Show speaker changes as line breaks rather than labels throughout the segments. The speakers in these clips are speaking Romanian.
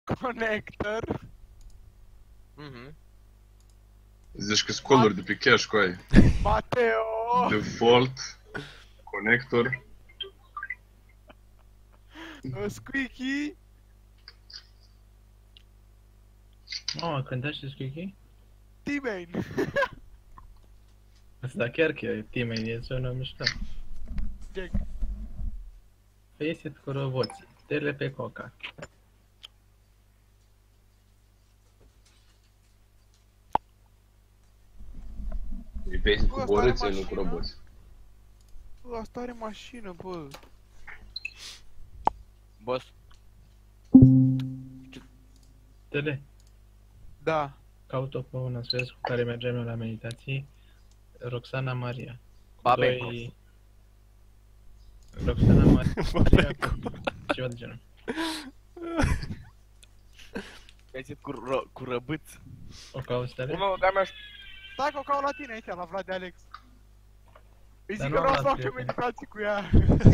Connector.
Zici că scoluri de pe cache cu ai.
Mateo.
Default. Connector.
Squeaky.
Mamă, cânta și Squeaky?
T-Main.
Asta chiar că e T-Main, e sună mișto.
Jack.
Face-it cu roboții. Tele pe coca.
E pe cu borâțe, nu cu roboți.
Bă, asta are mașină, bă.
Boss.
Tele,
Da.
caut-o pe una să vezi cu care mergem eu la meditații. Roxana Maria.
Babenco.
Roxana Maria. Ceva de genul.
Găsit cu răbâț.
O cauți, Tele?
Urmă, mea.
Stai că o caut la tine aici, la Vlad de Alex. Îi
Dar
zic
nu
că vreau
am
să fac
luat
eu meditații cu ea.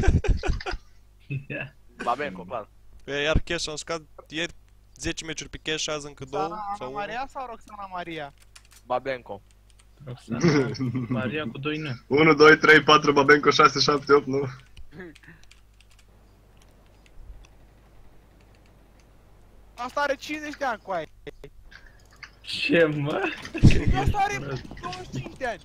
Babenco, clar.
Iar cash am jucat ieri 10 meciuri pe cash, azi încă 2
Roxana
sau 1.
Maria sau Roxana Maria?
Babenco.
Roxana Maria cu 2 N.
1, 2, 3, 4, Babenco, 6, 7, 8, 9.
Asta are 50 de ani cu aia.
Ce, mă?
Asta are 25 de ani.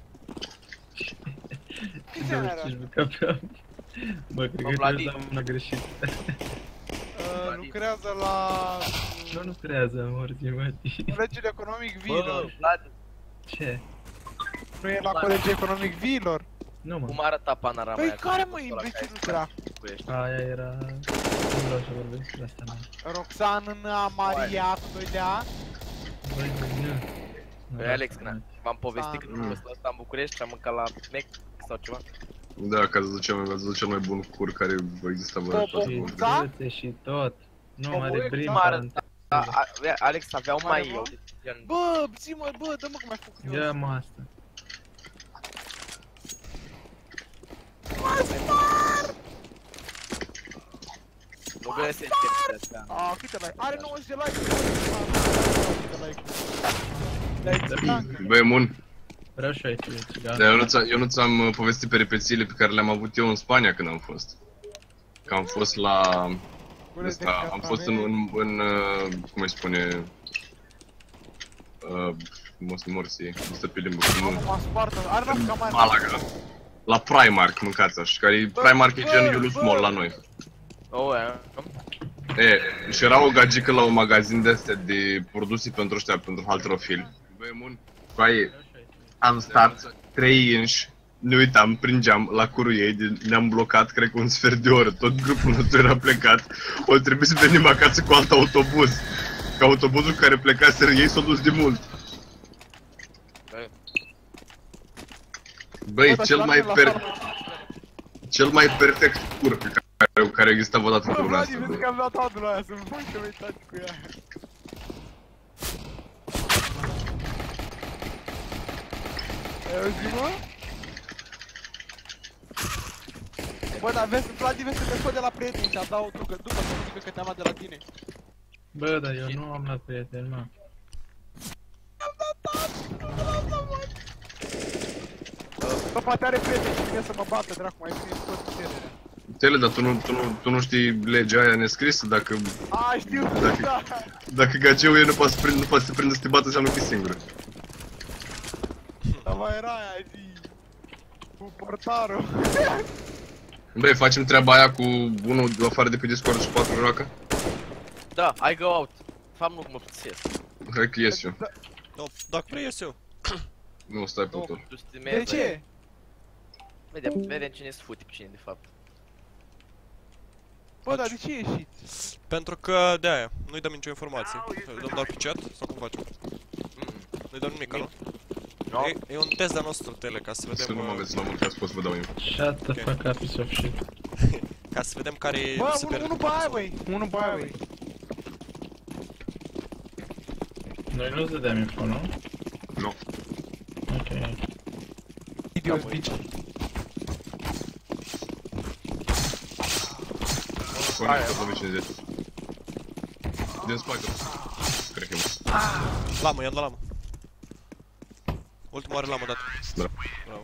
Câți ani are?
25 ca pe om. Bă, cred că
Vladi.
trebuie să am una greșită.
Lucrează la
Nu lucrează, morții, mă.
Colegiul Economic
Bă,
Vilor.
Vlad,
Ce?
Nu e la Colegiul Economic Vilor?
Nu, mă.
cum arăta panorama
Păi
aia?
care mă, imbecilul dracu?
Aia era... Nu vreau să vorbesc despre asta, mă.
Roxana Maria cu 2 de ani.
Băi, nu.
Băi, Alex, v-am povestit că nu fost ăsta în București și am mâncat la Mac sau ceva.
Da, că ați văzut cel mai bun cur care va exista vă
Și
Da?
drâțe și tot. Nu,
Bă,
are
bă,
brimă.
cum arăta? Alex avea un
Mare,
mai
bă?
eu, gen...
Bă, zi-mă, bă, dă-mă cum ai făcut eu.
Ia mă asta.
Nu găsește pe astea.
A, câte like? Are 90 de like. Like.
Băi, Mun,
Vreau și aici, țigan.
dar eu nu ți-am povestit peripețiile pe care le-am avut eu în Spania când am fost. Că am fost la... Asta, am fost în cum îi spune... Morsi, nu stă pe limbă, nu...
Mă spartă, are la cam mai...
Malaga. La Primark, mâncați așa, care Primark e gen Iulus Mall la noi.
Oh,
E, și era o gagică la un magazin de astea de produse pentru ăștia, pentru halterofili. Băi, Mun, cu aia, am stat 3 inși, ne uitam, pringeam la curul ei, ne-am blocat, cred că un sfert de oră, tot grupul nostru era plecat, o trebuie să venim acasă cu alt autobuz, că autobuzul care plecaseră ei s-a dus de mult. Băi, cel mai perfect cur pe care a existat vreodată în
Bă,
lumea
Vladi,
asta.
vezi că am dat adul aia să-mi fac că uitați cu ea. Auzi, mă? Bă, dar vezi, Vladi, vezi că te scot de la prieteni și adaug după să nu zică că te-am luat de la tine.
Bă, dar eu nu am luat prieten, mă.
Bă, poate are prieteni și vine să mă bată, dracu, mai bine scot cu cererea.
Tele, dar tu nu știi legea aia nescrisă, dacă...
A, știu, da.
Dacă gageul ei nu poate să te prindă să te bată, înseamnă că e singură.
Dar mai era aia zi. Cu portarul.
Băi, facem treaba aia cu unul de afară de pe Discord și 4 joacă?
Da, I go out. Fapt nu mă pățesc.
Hai că ies eu.
Dacă vrei ies eu.
Nu, stai pe tot.
De ce?
Vedem cine se fute pe cine de fapt.
Bă, dar de ce ieșiți?
Pentru că de aia, nu-i dăm nicio informație. Îi dăm doar pe chat sau cum facem? Nu-i dăm nimic, nu?
No.
E un test de-a nostru, Tele, ca să
Să nu mă
vedem...
aveți la mult, ca să pot să vă dau info.
Shut the fuck up, piece of shit.
Ca să vedem care e
Bă,
super...
unul pe aia, băi! Unul pe aia, băi!
Noi nu-ți dădeam info, nu?
Nu.
Ok.
Idiot, bitch!
Conectă 2050. din spate. Cred că e.
Lamă, i-am dat lamă. Ultima oară lamă dat.
Bravo.
Bravo.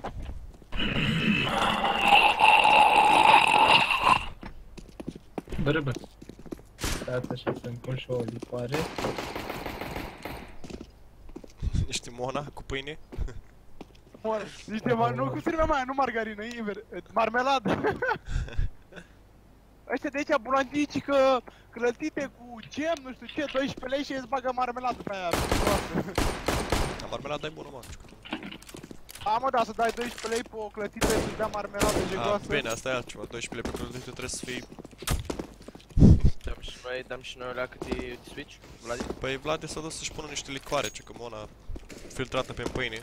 Bă. Stați așa să-mi pun și o lipoare.
Ești Mona cu pâine?
Niște nu, cum se numea mai, nu margarină, invers, marmeladă. Ăștia de aici bulantici că clătite cu gem, nu știu ce, 12 lei și îți bagă marmeladă pe aia.
La marmelada e bună, mă.
A, mă, da, să dai 12 lei pe o clătită să-ți dea marmeladă jegoasă.
Bine, asta e altceva, 12 lei pe clătite trebuie să fii...
Dăm și noi alea cât e switch, Vladi?
Păi Vlad s-a dus să-și pună niște licoare, ce că Mona filtrată pe pâine.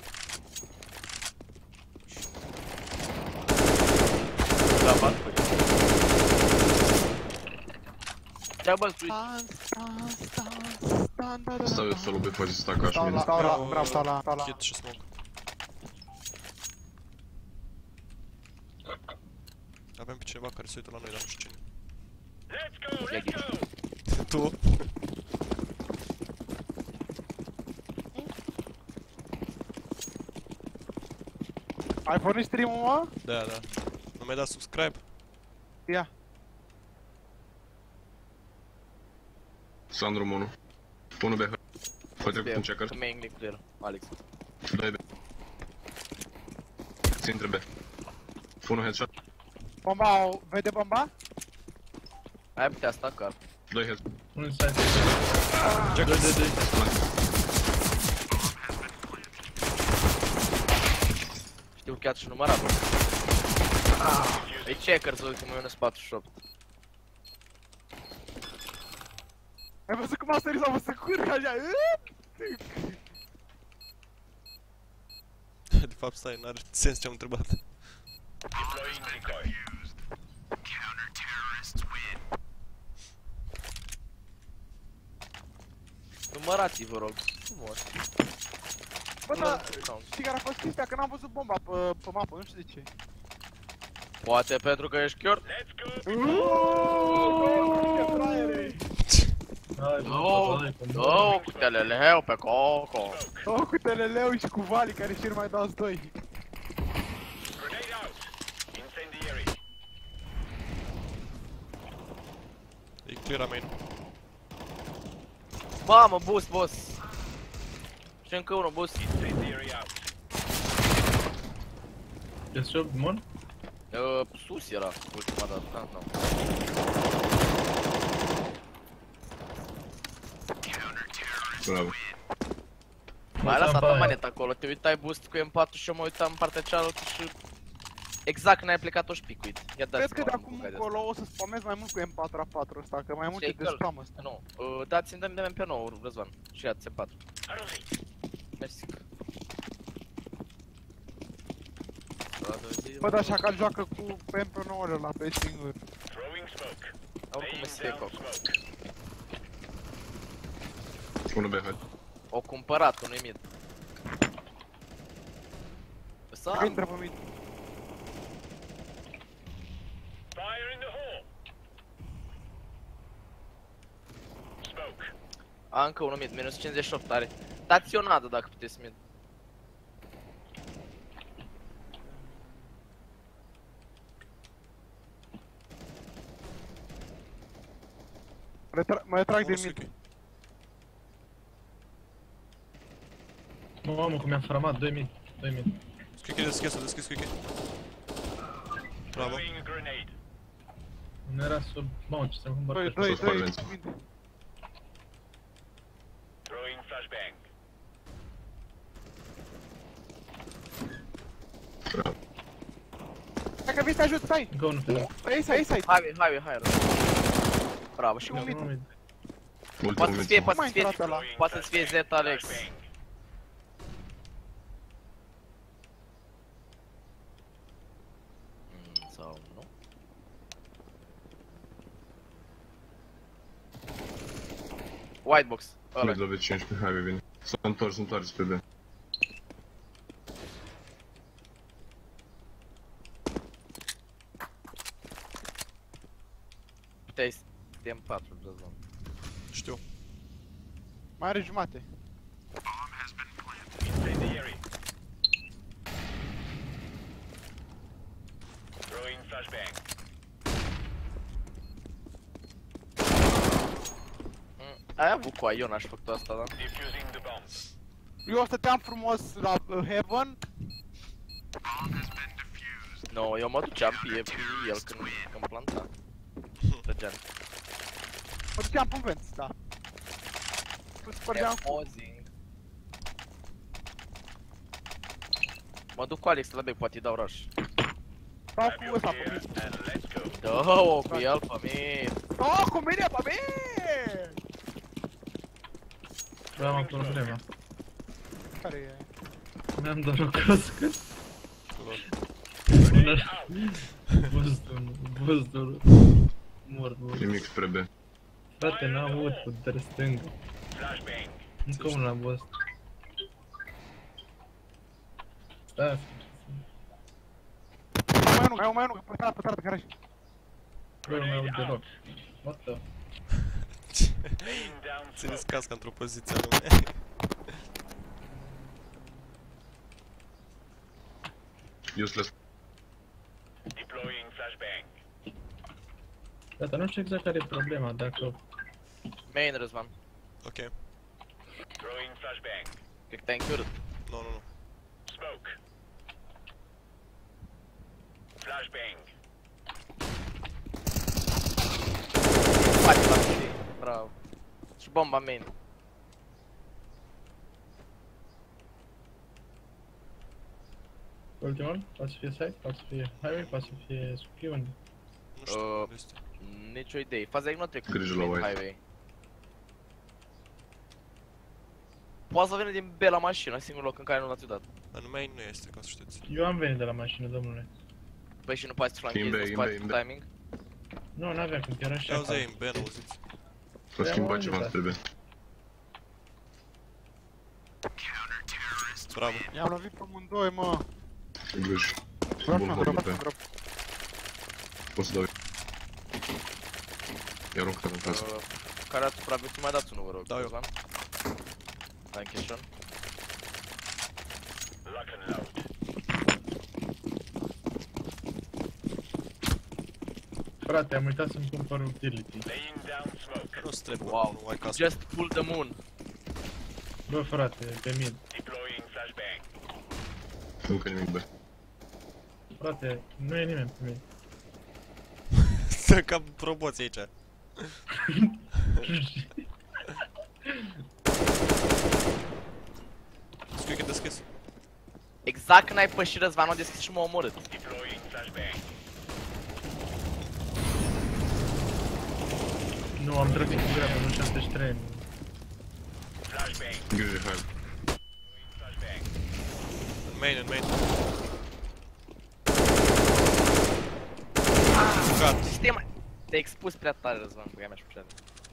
Da, bat cu ce-a bă, switch?
Stau eu solo pe fazi stack așa mine.
Stau la.
Hit și smoke. Avem pe cineva care se uită la noi, dar nu știu cine. Tu?
Ai pornit stream-ul, mă?
Da. Nu mi-ai dat subscribe?
Ia.
Sandro 1. 1 B. Fă trecut în checker.
Main link clear, Alex.
2 B. Țin între B. 1 headshot.
Bomba, vede bomba?
Ai putea staca.
2 headshot.
Un site.
Check.
Știu chiar și numărat, bă. E checkers ultimul, e 148.
Ai văzut cum a sărit sau să curg așa?
De fapt, stai, n-are sens ce-am întrebat.
Numărați, vă rog. Frumos.
Bă, da, știi care a fost chestia? Că n-am văzut bomba pe mapă, nu știu de ce.
Poate pentru că ești chior?
Ce fraiere!
Două cu teleleu pe coco.
Două cu teleleu și cu Vali, care și mai dați doi.
E clear a main.
Mamă, boost, boss. Și încă unul, boost.
E sub, Mon?
Sus era ultima dată, da, nu.
Bravo.
Mai lăsat o manetă acolo, te uitai boost cu M4 și eu mă uitam în partea cealaltă și... Exact când ai plecat o șpicuit. Ia dați
Cred că de acum încolo o să spamez mai mult cu M4A4 ăsta, că mai mult e de spam ăsta.
Nu, dați-mi dăm MP9, Răzvan, și ia-ți M4. Mersi.
Bă, da, așa că joacă cu MP9 ăla pe singur.
Oricum e să coc.
1 B, hai.
O cumpărat, nu-i mid.
Că intră pe mid.
A, încă unul mid, minus 58 are. Dați-o nadă dacă puteți mid.
Mă retrag din mid.
Mamă, cum mi-am framat, 2 mid.
Squeaky e deschis, deschis Squeaky. Bravo.
Nu era sub... Mamă, ce să-mi cumpăr.
2 mid.
Bravo.
Dacă vii să te ajut, stai!
Încă unul pe
Ei side.
Hai. Bravo, și
Un mid.
Ultimul
poate să fie,
mid.
poate să fie Z Alex. Sau nu? Whitebox, ăla.
Mid lovit 15, hai bine. S-a întors spre B.
Puteai să M4, Răzvan.
Știu.
Mai are jumate.
Ai avut cu eu n-aș făcut asta, da?
Eu stăteam frumos la Heaven.
No, eu mă duceam pe el când planta. Trăgeam.
Mă duceam pe vent, da. Spărgeam cu...
Pausing. Mă duc cu Alex la bec, poate-i dau rush.
Stau cu ăsta pe mine.
Dă-o cu el pe mine.
Stau cu mine pe mine!
Da, am o problemă.
Care e?
Mi-am doar o cască. Buzdul. Mor.
Nimic spre B.
Frate, n-am avut putere stângă. Încă unul la boss. Stai.
Mai unul, pe garaj.
Bă, nu mai aud deloc. What the?
Țineți casca într-o poziție anume.
Useless.
Gata, nu știu exact care e problema, dacă...
Main, Răzvan.
Ok.
Cred că te-ai încurât.
Nu, nu, nu.
Face la tine. Bravo. Și bomba main.
Ultimul? Poate să fie site, poate să fie highway, poate să fie supi unde.
Nu știu unde este.
Nicio idee. Faza e că nu trec
Grijă la white.
highway. Poate să vină din B la mașină, singurul loc în care nu l-ați dat.
Dar în main nu este, ca să știți.
Eu am venit de la mașină, domnule.
Păi și nu poți să flanchezi,
În B,
nu
în
poți
B, în B.
timing?
Nu, n-aveam cum, era și
Ce auzi
acolo.
în B, nu auziți?
O schimba ceva
da.
între B.
Bravo.
I-am lovit pe amândoi, mă.
Grijă.
Vreau
Bun
să mă
hor
grăb,
pe
vreau să mă grăb.
Poți să dau. I-a runcat în casă.
Care ați supraviețuit, mai dați unul, vă rog.
Dau eu.
Răzvan. Hai, Cheshon.
Frate, am uitat să-mi cumpăr utility.
Nu-ți trebuie,
Wow.
nu ai casă.
Just pull the moon.
Bă, frate, pe mid.
Încă nimic B.
Frate, nu e nimeni pe mid.
Stă ca roboți aici. Squeak e deschis.
Exact când ai pășit Răzvan, o deschis și m-a omorât.
Nu, am trăgit cu grabă, nu 73.
Grijă, hai.
În main, în main. Jucat.
Sistema... Te-ai expus prea tare, Răzvan, băgai mea și pușeare.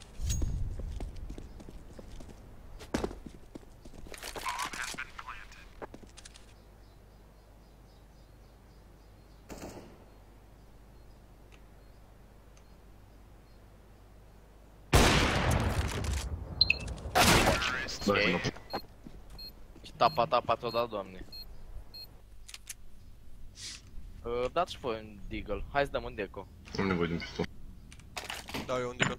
Da,
Ok.
nu.
Ce tapa ți-o dat, doamne. Dați și voi un deagle. Hai să dăm un deco.
Am nevoie de un pistol.
Dau eu un decal.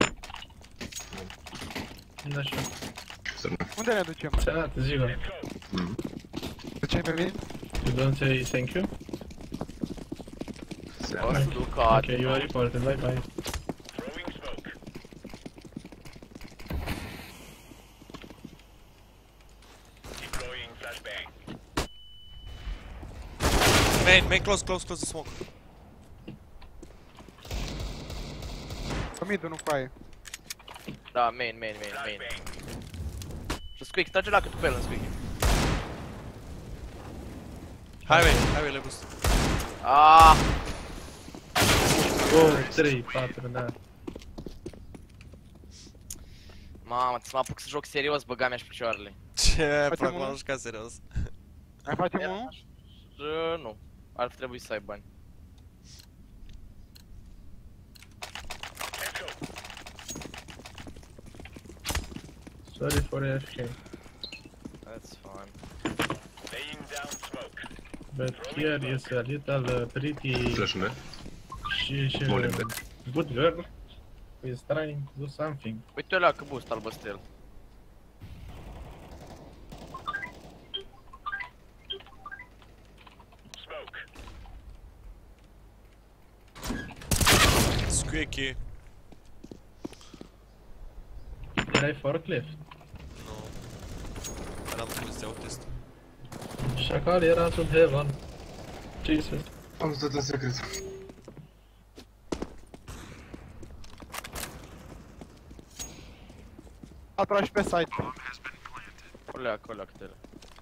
Da, și
Sărmă.
Unde ne ducem?
Sănătate, ziua.
Ducem pe mine?
You don't say thank you?
O să duc
Ok, you are reported, bye bye.
Main, close the smoke.
Pe mid, nu cu aia.
Da, main. Și Squeak, trage la cât pe el în Squeak.
Highway, le boost.
Aaaa!
2, 3, 4, da.
Mamă, ți mă apuc să joc serios, băga mea și picioarele.
Ce,
Facem
practic
unul?
m-am jucat serios.
Mai facem unul?
Nu, ar trebui să ai bani.
Sorry for AFK.
That's fine.
But here is a little pretty
Flash me.
she good girl who is trying to do something.
Uite ăla că boost albăstrel.
Squeaky.
Erai forklift.
Nu. Eram poliția autist.
Șacal era sub heaven. Jesus.
Am stat în secret.
A tras pe site.
Coleac, tele.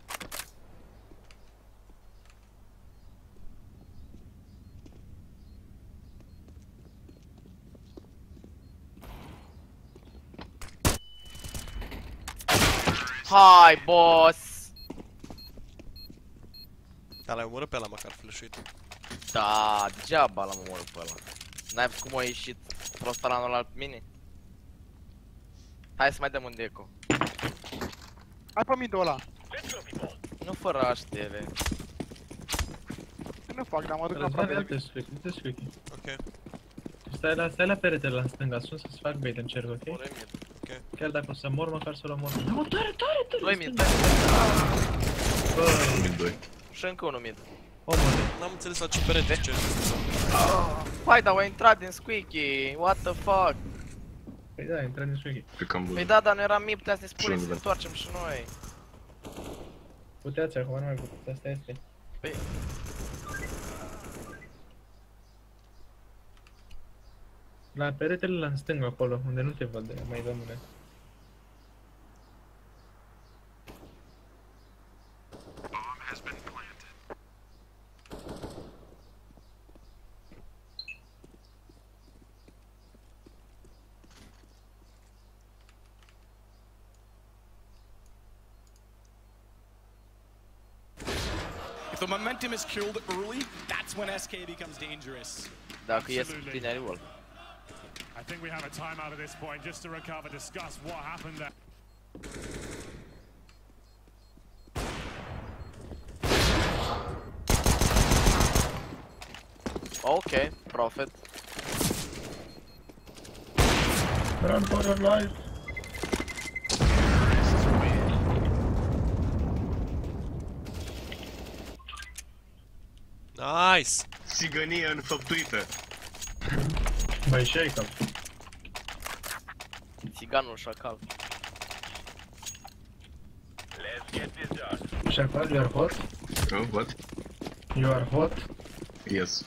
Hai, boss!
Dar l-ai omorât pe ăla măcar flash-uit.
Da, degeaba l-am omorât pe ăla. N-ai văzut cum a ieșit prostalanul ăla pe mine? Hai să mai dăm un deco.
Hai pe mid-ul ăla.
Nu fără aștele.
Nu fac, dar mă duc la
Răzvan,
aproape de
ia-te squeaky.
Ok.
Stai la peretele la stânga, sun să-ți fac bait în cerc, ok?
Ore mid.
Chiar dacă o să mor, măcar să-l omor. Nu, tare!
2 mid,
Băi,
Mid 2.
și încă unul mid.
omule.
N-am înțeles la ce perete ce.
Hai, dar a intrat din squeaky, what the fuck?
Păi da, intră din squeaky.
Pe cam
Păi
bun.
da, dar nu era mid, putea să ne spune
Și
să ne
nu,
întoarcem și noi.
Puteați, acum nu mai puteți, asta este.
Păi,
La peretele la în stânga acolo, unde nu te văd, mai domnule.
If the momentum is killed early, that's when SK becomes dangerous.
dacă ies cu tine reroll.
I think we have a timeout at this point just to recover, discuss what happened there.
Ok, profit.
Run for your life!
Nice!
Țigănie înfăptuită.
Băi, shake-up.
Țiganul șacal.
Șacal, you are hot?
Oh, what?
You are hot?
Yes.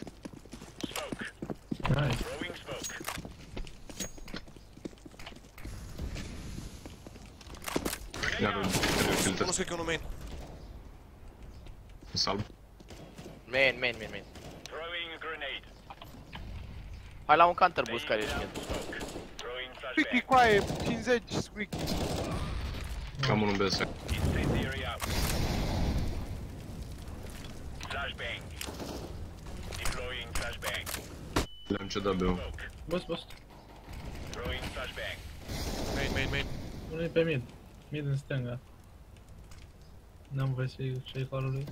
Nice.
Iar un filtr.
Unul squeaky, unul main.
Salb.
Main. Hai la un counter boost care ești mid.
Squeaky, coaie, 50, squeaky.
Cam unul BS. Le-am cedat B-ul.
Boss.
Main.
Unul e pe mid. Mid în stânga. N-am voie să-i shake-all lui.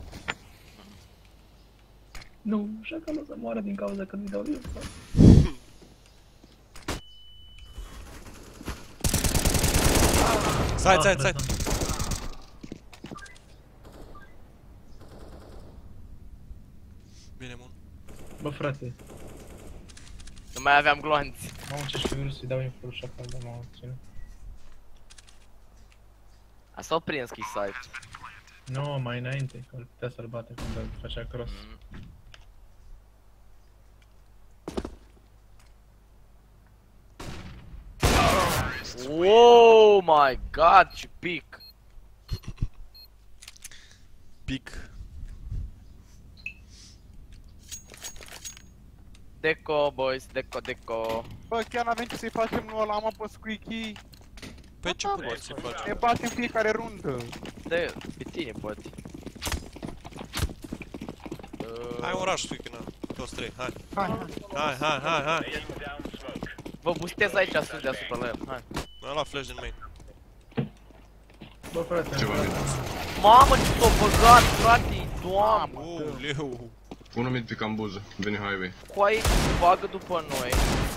Nu, șacal o să moară din cauza că nu-i dau viața.
Side. Bine, bun.
Bă, frate,
Nu mai aveam gloanți.
m-am ce și vreau să-i dau info lui șacal, dar m-am obținut.
Asta o prins că-i site.
Nu, mai înainte, că îl putea să-l bate când îl făcea cross. Mm.
Oh my god, ce pic!
Pic.
Deco, boys, deco.
Bă, chiar n-avem ce să-i facem noi ăla, mă, pe squeaky.
Păi ce poți să faci?
Ne batem fiecare rundă.
De, pe tine poate.
Hai un rush squeaky, na. Toți trei, hai.
Hai.
Vă boostez aici sus deasupra la el, hai.
Mi-am luat flash din main.
Bă, frate,
Ceva mid.
Mamă, ce s-o băgat, frate, doamne!
Leu.
Unul mid pe cambuză, vine highway.
Coaie se bagă după noi.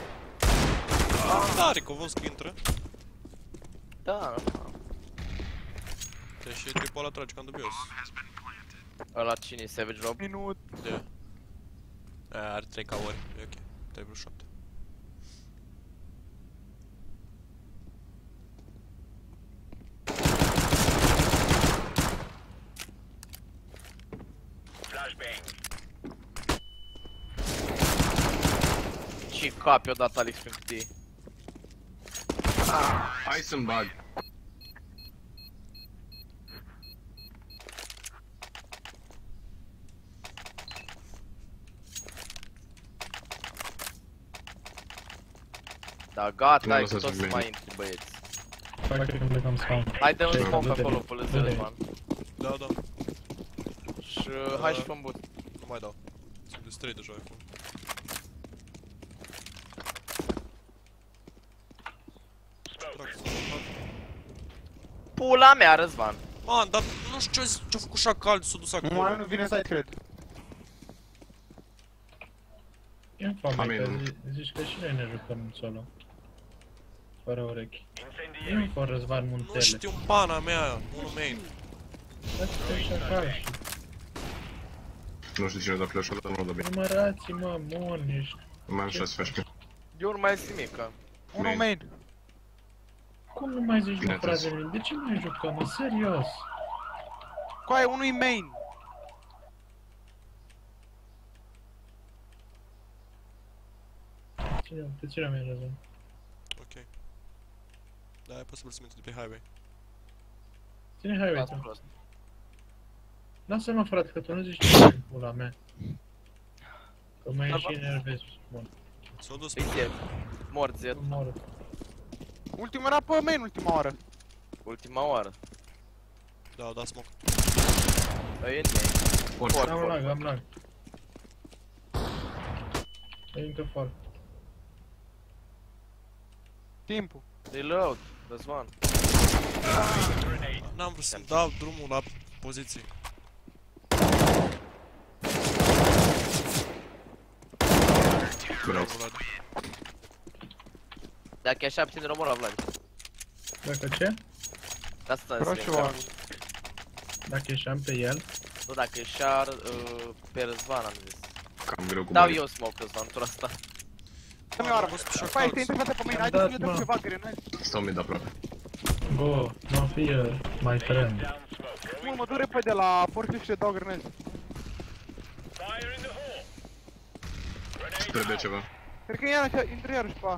Da, Ricovos că intră.
Da,
Deci tripul ăla trage cam dubios.
ăla cine-i Savage Rob?
Minut.
De. Are 3 ca ori, e ok. 3 plus 7.
Ce capi odată Alex prin cutie.
Hai să-mi bag.
Da, gata,
Nu
hai
lăsați
că tot să
bine.
mai intri, băieți.
Fac când plecăm spawn.
Hai dă un
Ce,
smoke
du-te.
acolo, până
Du-te.
Zerman.
Da, da.
Și hai și fă-mi boot.
Nu mai dau. Sunt de 3 deja acum.
Pula mea, Răzvan.
Man, dar nu știu ce-a făcut șacal, s-a dus
Nu,
acolo.
nu vine site, cred.
E-mi foame
Amin.
că zici că și noi ne jucăm solo. Fără urechi. Nu-mi fă Răzvan
Nu
Muntele.
știu pana mea, unul main.
Dați-te șacal și
Nu știu cine da flash-ul, dar nu-l dă bine.
numărați-mă, mon, ești.
Mai am 6 FHP.
Eu nu mai zic nimic, că.
Unul main.
Cum nu mai zici,
Bine,
mă, frate? De ce nu mai jucăm, mă? Serios?
Coaie, unul-i main.
Pe cine mi-ai Răzvan?
Ok. Da, e posibil să minte de pe highway.
Ține highway
Dați
tu.
prost.
Lasă-mă, frate, că tu nu zici nimic, pula mea. Că mă
Da,
ieși enervezi. Bun,
S-a dus.
Exact. Mort, Zed.
mor.
Ultima era pe main, ultima oară.
Ultima oară.
Da, da, smoke.
E în mei. Fort,
Am lag,
fort.
am lag. E încă fort.
Timpul.
Reload, Răzvan.
N-am vrut să-mi dau drumul la poziție.
Bravo.
Vlad.
Dacă e așa, puțin român la Vlad.
Dacă ce?
Da, asta
Roșu
înseamnă.
oameni.
Dacă ieșeam pe el?
Nu, dacă e șar, pe Răzvan am zis.
Cam greu cu
Dau
bani.
eu smoke, Răzvan, tur asta.
Dă-mi o armă.
fost șacal.
Coaie, te intră pe main,
Am
haide
dat,
să le dăm
mă.
ceva grenade.
Stau mid aproape.
Go, no fear, my friend.
Mă, mă duc repede la forklift și le dau grenade.
Trebuie ceva.
Cred că intră iarăși pe A.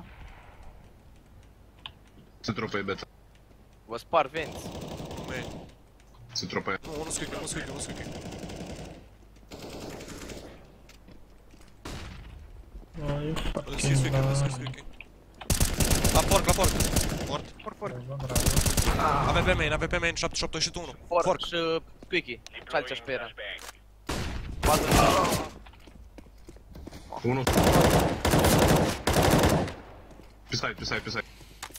Se tropă e beta.
Vă spar venți.
Unul main.
Se tropă e.
Nu, unul squeaky, unul squeaky, unul squeaky.
Oh, you
Unul
fucking
squeaky, unul
lie.
squeaky. La porc, la porc. Mort.
Fort.
Bravo.
Avem pe main, 78 și tu 1.
Fork
Fork.
și Squeaky. Calcea și pe era. Poate
Unul. Pe side, pe side, pe side.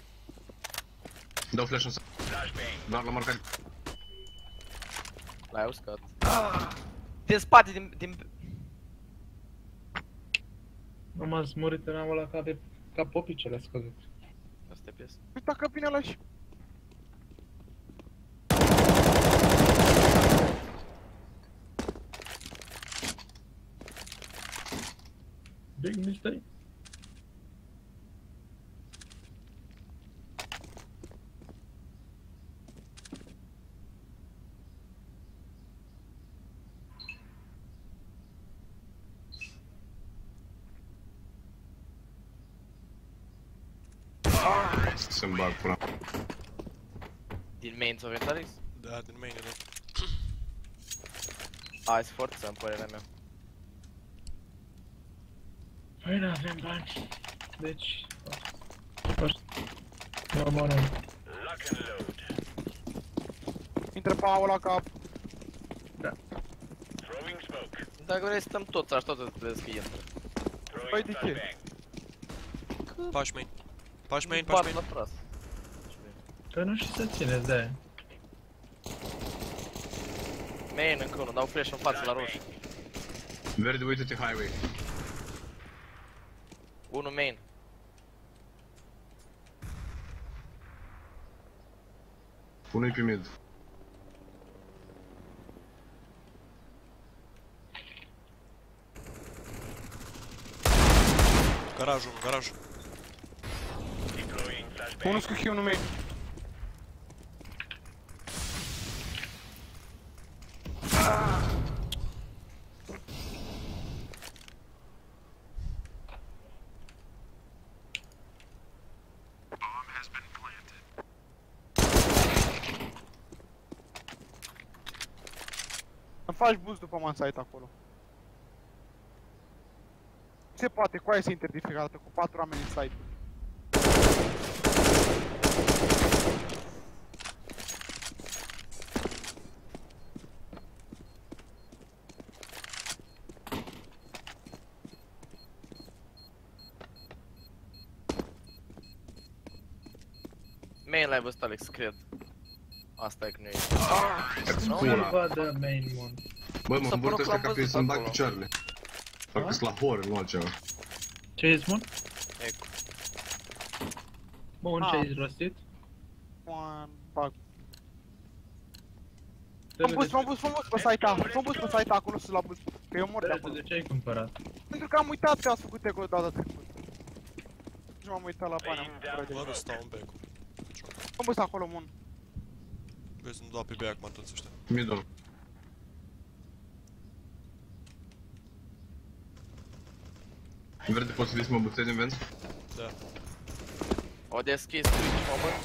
Dau flash în side. Doar la marcare.
l-ai uscat. Din spate, din...
M-am zmurit în amul ăla ca popicele a scăzut.
Asta e piesă.
Uita că vine ăla și...
Big mistake.
Să-mi bag pula.
Din main ți-o venit, Alex?
Da, din main, da.
Hai să forțăm, părerea mea.
Păi n-avem bani. Deci... Nu omorăm.
Intră pe A ăla cap.
Dacă vrei stăm toți, așa tot vezi că intră.
Păi de ce?
Pași main. Pași main,
Bat
pași
la
main.
tras.
Că nu știu să țineți de-aia.
Main încă unul, dau flash în față la roșu.
Verde, uite-te highway.
Unul main.
Unul-i pe mid.
Garajul, garaj.
Unul cu Q, unul main. Îmi faci boost după man site acolo. Se poate, cu aia se inter de fiecare dată, cu 4 oameni în site.
Main l-ai văzut, Alex, cred. Asta e că nu e.
Nu îl vadă main, mon.
Bă, mă învârt ăștia ca pe să-mi bag
acolo.
picioarele. Facă-s la horror, nu altceva.
Ce ești, mon?
Eco.
Bun, ce ai rostit?
One bug. Fă-mi boost pe site-a, fă-mi boost pe site-a, acolo sus la boost. Că eu mor de acolo.
De ce ai cumpărat?
Pentru că am uitat că ați făcut eco data trecută. Nu m-am uitat la bani, am cumpărat de
Bă, nu stau în back.
Fă-mi boost acolo, mun.
Vezi să nu dau pe B acum toți ăștia.
Middle. Verde, poți să vii să mă boostezi în vent?
Da.
O deschis Twitch, moment.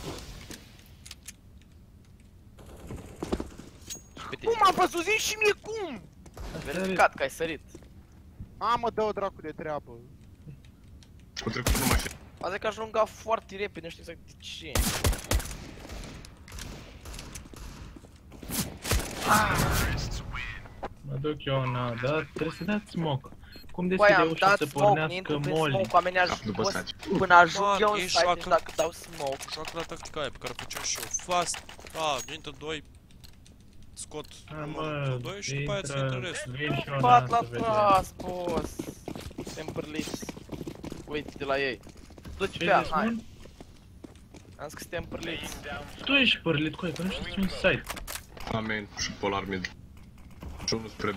Uite,
Cum am văzut? Zici și mie cum?
verificat că ai sărit.
A, mă, dă-o dracu de treabă.
Cu trecut în mașină.
Asta e că ajunga foarte repede, nu știu exact de ce.
Mă duc eu în A, dar trebuie să dați smoke. Cum
Băi,
deschide
am
ușa
dat
să
smoke,
pornească
intru prin
molly?
smoke, oamenii
Cap după
ajung
saci.
până ajung
Man,
eu în
ei
site,
joacă.
deci dacă dau smoke.
Joacă la tactica aia pe care o făceam și eu. Fast. Da, intră 2. Scot numărul 2 și după aia ți intră restul.
Vin și eu în A
Bat la
să vedem.
tras, boss. Suntem pârliți. Uite de la ei. Du-ți
Ce
pe ea,
zici,
hai.
mon?
Am zis că suntem pârliți.
Tu ești părlit cu aia, că nu știu ce un site.
Amen. Și polar mid. Și unul spre B.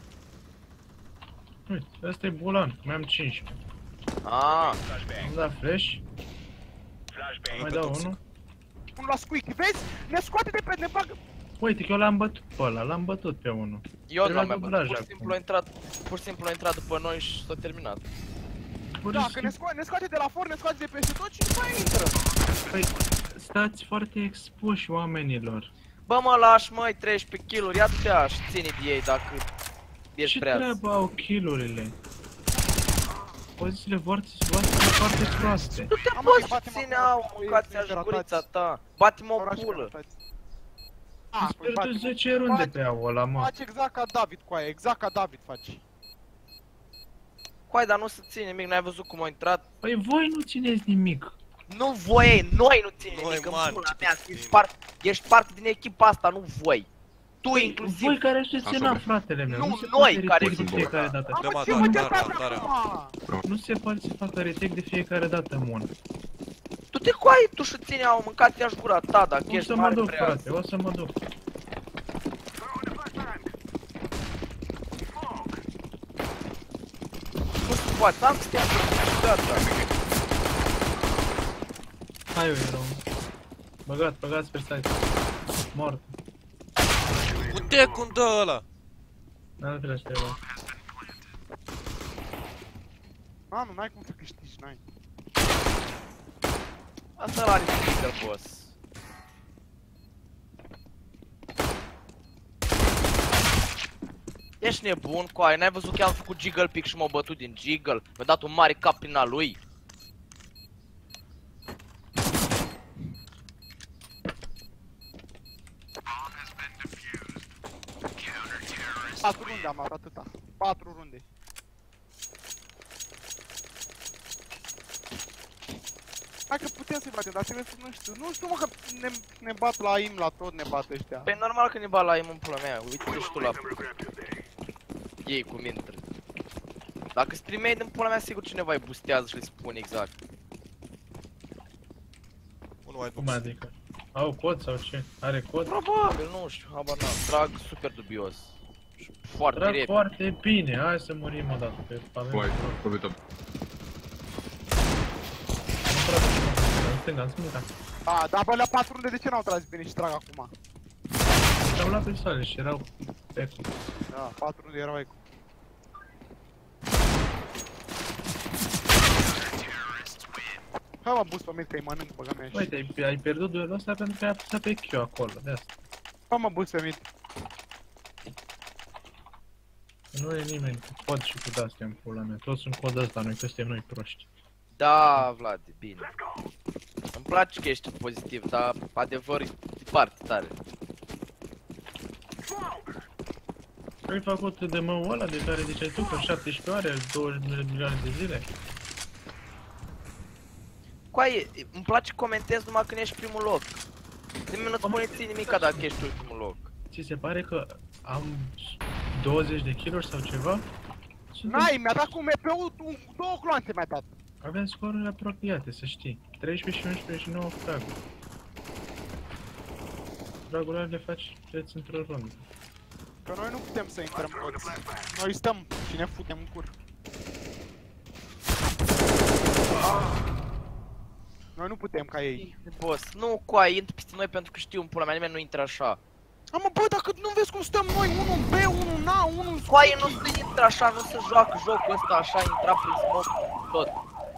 Uite, ăsta e bulan, mai am 15.
Aaa,
Am dat flash, mai dau unul.
Unul la squeak, vezi? Ne scoate de pe, ne bagă.
Uite că eu l-am bătut pe ăla, l-am bătut pe unul.
eu nu am mai
dublaj
bătut,
acum.
pur și simplu a intrat după noi și s-a terminat.
Pur
Da,
și
că ne scoate de la for, ne scoate de peste tot și după aia intră.
Păi, stați foarte expuși oamenilor.
Bă, mă lași, măi, 13 kill-uri, ia du-te așa, ține de ei dacă ești
Ce
prea.
treabă au kill-urile? Pozițiile voastre sunt foarte proaste.
Nu te
Am
poți
mai batem
ține,
acum,
au,
păi,
mâncați-a
păi,
gurița
ratați.
ta. Bate-mă o
Oraș
pulă.
căutați.
Îți
păi,
pierdut
bate,
10 runde pe ăla, mă.
faci exact ca David cu aia, exact ca David faci.
Coai, dar nu se ține nimic, n-ai văzut cum a intrat?
Păi voi nu țineți nimic.
Nu voi, noi nu ținem
Noi,
nimic, în
man,
pula
ce
mea,
puțin.
ești parte din echipa asta, nu voi. Tu
Păi,
inclusiv.
voi care sunteți
Așa,
în
bă.
fratele meu.
Nu,
Nu se
noi
poate
care
retake de
suntem.
fiecare dată.
Da, mă,
ce
da,
mă
da,
te-ai
da, da,
acum?
Nu se poate să facă retake de fiecare dată, mon.
Tu te coai, tu și ține, au mâncat ia-și gura ta, dacă
O
ești
să mă
mare
duc,
prea.
frate, o să mă duc.
Nu se poate, am să te și gata.
Hai, eu erau. Băgați pe site. Mort.
Uite cum dă ăla!
N-am trebuie să te iau.
Nu, n-ai cum să câștigi, n-ai.
Asta l-are Peter, boss. Ești nebun, coai, n-ai văzut că am făcut jiggle pick și m-a bătut din jiggle? Mi-a dat un mare cap prin a lui.
Patru runde am luat atâta. 4 runde. Hai că putem să-i batem, dar trebuie să nu știu mă că ne bat la aim, la tot ne bat ăștia.
Păi normal că ne bat la aim în pula mea, uite-te și tu la ei cum intră. Dacă streamei din pula mea, sigur cineva îi boostează și le spune exact.
Un white
Cum
box.
adică? Au cod sau ce? Are cod?
Probabil, nu știu, habar n-am, trag super dubios. Și foarte
Trag
repede.
foarte bine, hai să murim odată, că avem...
Uai, probită.
Nu trag așa, în stânga, în stânga.
A, dar bă, la 4 runde de ce n-au tras bine și trag acum?
Și-au luat pistoale și erau eco.
Da, 4 runde erau eco. Hai mă, boost pe mine că-i mănânc, băga mea și...
Uite, ai pierdut duelul ăsta pentru că ai apăsat pe Q acolo, de asta.
Hai mă, boost pe mine.
Nu e nimeni cu cod și cu de-astea în pula mea, toți sunt cod ăsta, noi că suntem noi proști.
Da, Vlad, bine. Îmi place că ești pozitiv, dar adevăr e departe tare.
Ai făcut de măul ăla de care ziceai tu că 17 ore, 20 milioane de zile?
Coaie, îmi place că comentezi numai când ești primul loc. Nimeni nu-ți spune ție nimica dacă ești ultimul loc.
Ți se pare că am 20 de kill-uri sau ceva?
N-ai, mi-a dat cu MP-ul 2 cloanțe mi-a dat.
Avem scoruri apropiate, să știi. 13 și 11 și 9 fraguri. Fragul ăla le faci preț într-o rundă.
Că noi nu putem să intrăm toți. Noi stăm și ne futem în cur. Noi nu putem ca ei.
Boss, nu coaie, intri peste noi pentru că știu în pula mea, nimeni nu intră așa.
Am bă, dacă nu vezi cum stăm noi, unul în B, unul în A, unul în
Coaie, nu se intră așa, nu se joacă jocul ăsta așa, intra prin smoke, tot.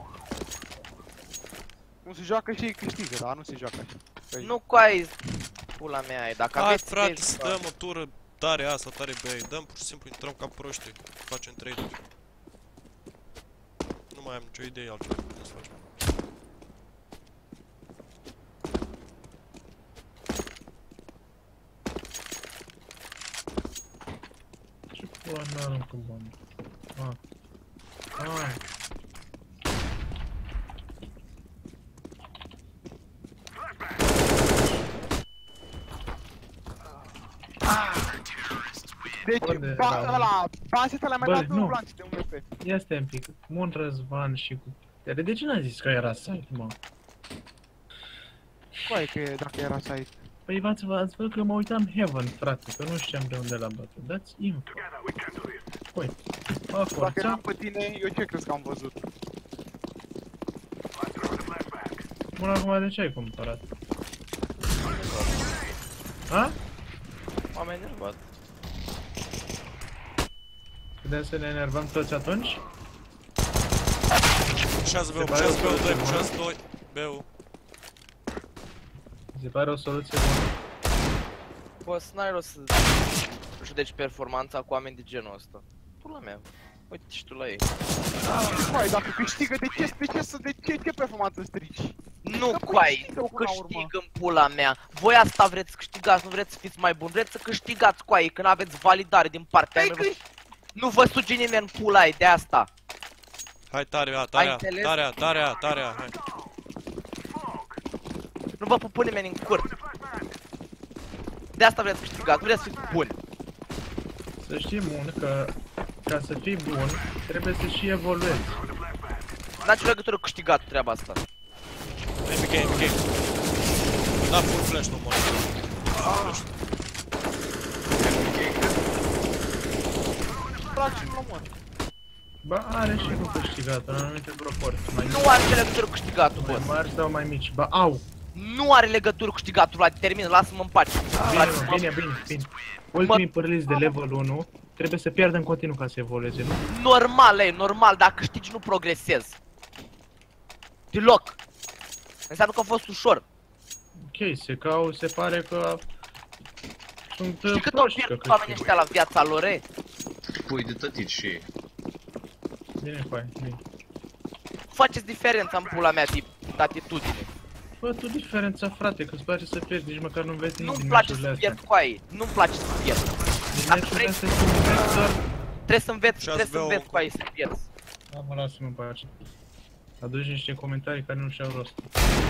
Nu se joacă și ei câștigă, dar nu se joacă așa. Păi,
Nu coaie, pula mea, dacă
Hai
aveți
frate,
idei,
să dăm o tură tare A sau tare B, dăm pur și simplu, intrăm ca proști, facem trade-uri. Nu mai am nicio idee altceva cum să facem.
Ce pula mea aruncă bombă? Ah.
deci,
Unde era?
ăla, baseta le-a mai
Bă,
dat 2
nu.
cloanțe de un MP.
Ia stai un pic, Mon Răzvan și cu... De ce n-a zis că era site, mă?
Coaie că dacă era site.
Păi ați văzut că mă uitam Heaven, frate, că nu știam de unde l-a bătut. Dați info. Uite, a
Dacă eram
forța.
pe tine, eu ce crezi că am văzut?
Bun, acum de ce ai cumpărat? Ha?
m-am enervat.
Putem să ne enervăm toți atunci?
Pușează B-ul, pușează B-ul 2, pușează 2, B-ul.
Se pare o soluție bună.
Boss, n-ai rost să judeci performanța cu oameni de genul ăsta. Pula mea, uite și tu la ei.
Coaie, dacă câștigă, de ce performanță strici?
Nu,
Că
coai,
câștigă până la urmă.
câștig în pula mea. Voi asta vreți să câștigați, nu vreți să fiți mai buni. Vreți să câștigați, coai, când aveți validare din partea mea. Nu vă suge nimeni în pula ei, de asta.
Hai tare A, tare A,
înțeles?
tare A, tare A, tare A, hai.
Nu vă pupă nimeni în cur. De asta vreți să câștigați, nu vreți să fiți buni.
Să știi, Mun, că ca să fii bun, trebuie să și evoluezi.
N-a nicio legătură cu câștigatul treaba asta.
MK, MK. Da, full flash, nu mă.
Trag și nu mor.
Ba, are și cu câștigat, în anumite proporții. Mai
Nu are nicio legătură cu câștigatul,
mai
boss.
mari sau mai mici. Ba, au!
Nu are legătură cu câștigatul, Vlad, termin, lasă-mă în pace.
Bine. Ultimii părliți de level 1 trebuie să piardă în continuu ca să evolueze, nu?
Normal, e normal, dacă câștigi nu progresezi. Deloc. Înseamnă că a fost ușor.
Ok, se pare că sunt
Și cât au
proști că
pierdut oamenii
câștigă.
ăștia la viața lor, e?
Pui de tătici și ei.
Bine, coai, bine.
Faceți diferența în pula mea de atitudine.
Bă, tu diferența, frate, că îți place să pierzi, nici măcar nu vezi nimic
Nu-mi
din
place
meciurile
să
astea.
pierd cu aia, nu-mi place să pierd.
Din
Dacă
meciurile
vrei-
astea sunt vezi doar...
Trebuie să înveți,
Și-ați
trebuie să
bea
înveți
un
cu aia să pierzi.
Da, mă lasă-mă în pace. Aduci niște comentarii care nu și-au rost.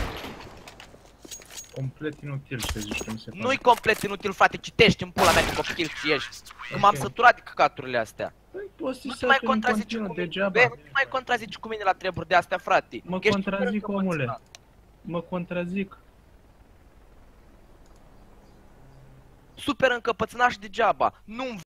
Complet inutil ce zici că mi se pare.
Nu-i complet inutil, frate, citești în pula mea de copil și ești. Că m-am
Ok.
săturat de căcaturile astea.
Păi, poți
Nu
să
te mai
saturi în
contrazici
continuu,
cu mine,
degeaba.
bă, nu te mai contrazici cu mine la treburi de astea, frate.
Mă
Ești
contrazic,
super
omule.
încăpățânat.
Mă contrazic.
Super încăpățânat și degeaba. Nu-mi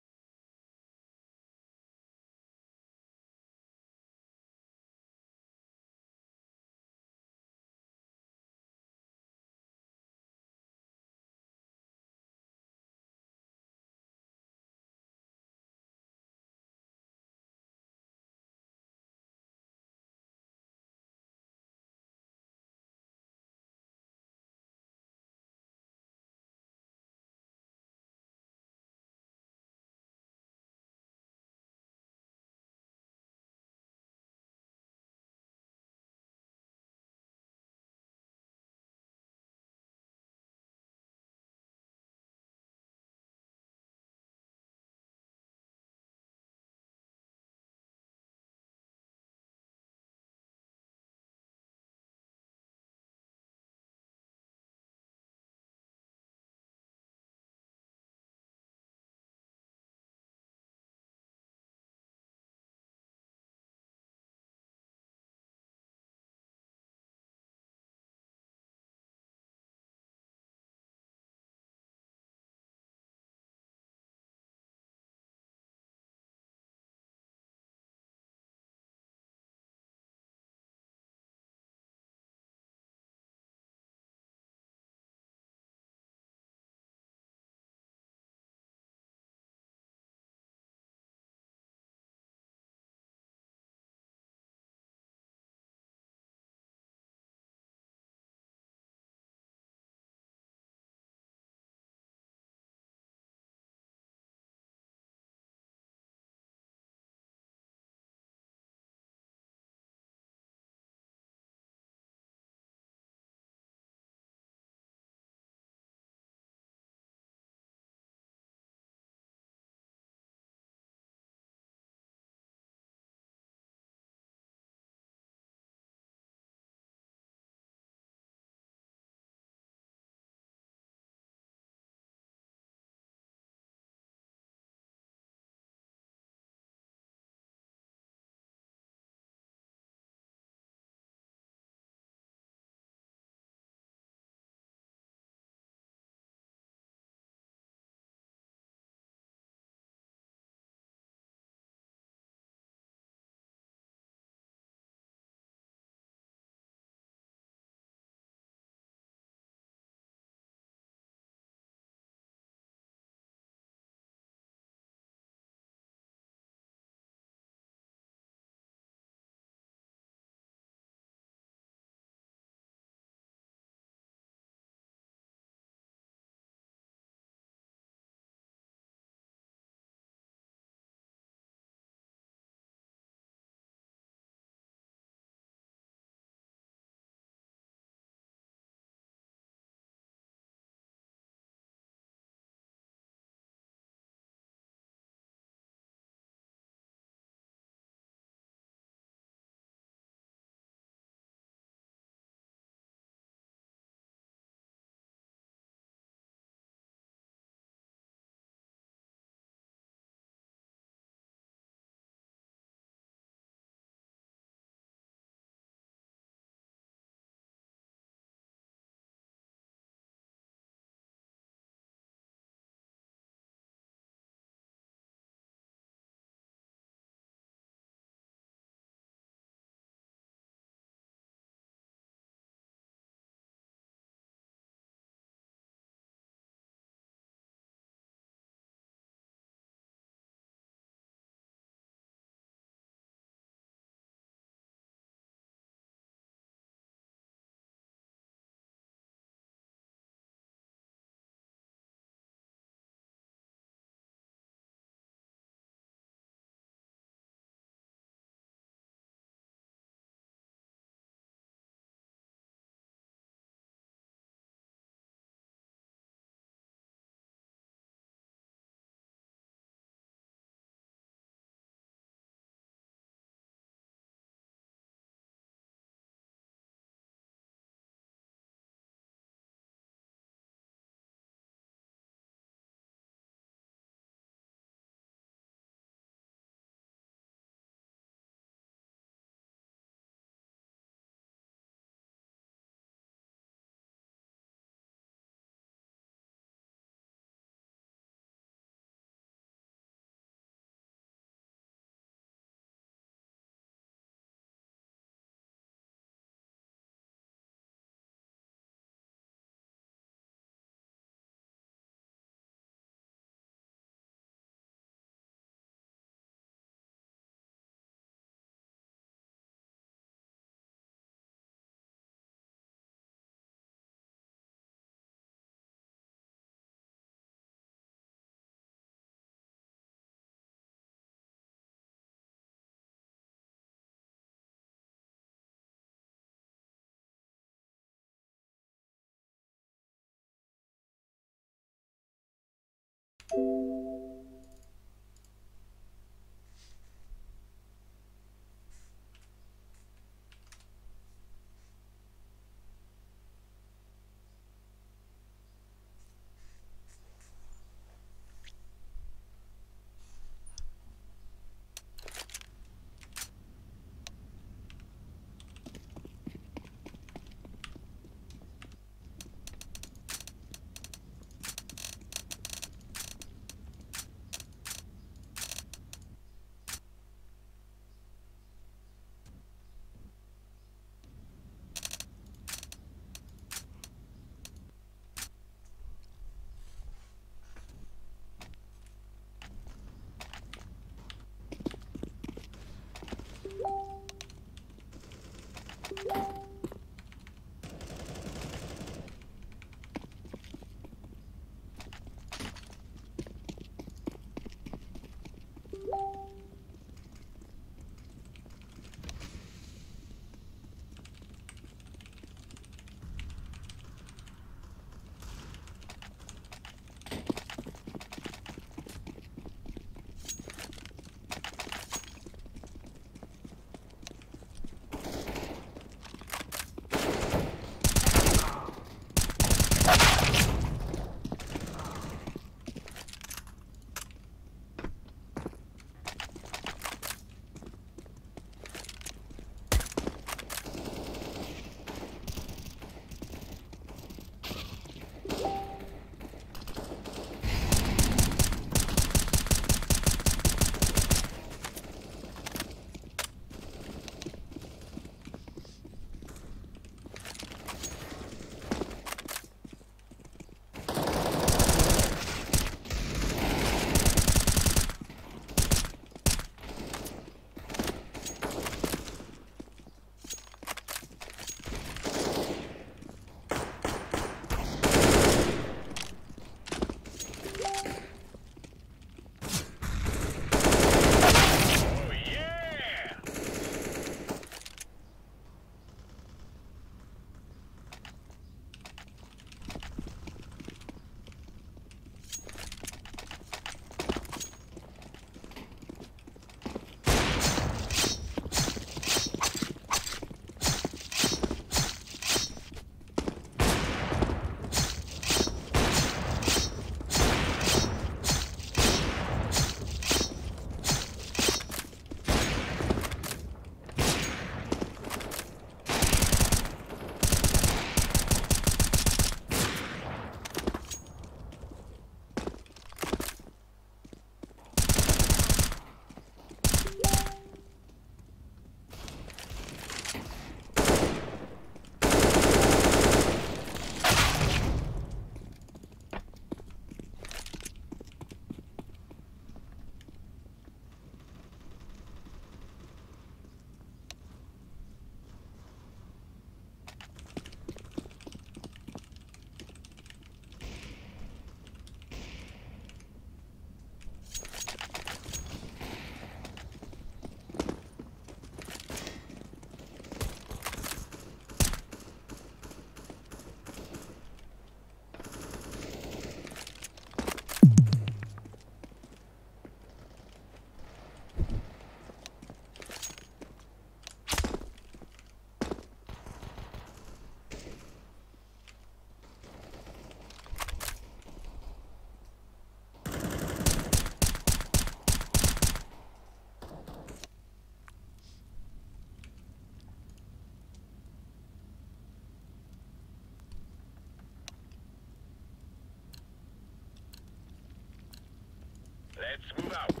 Let's move out.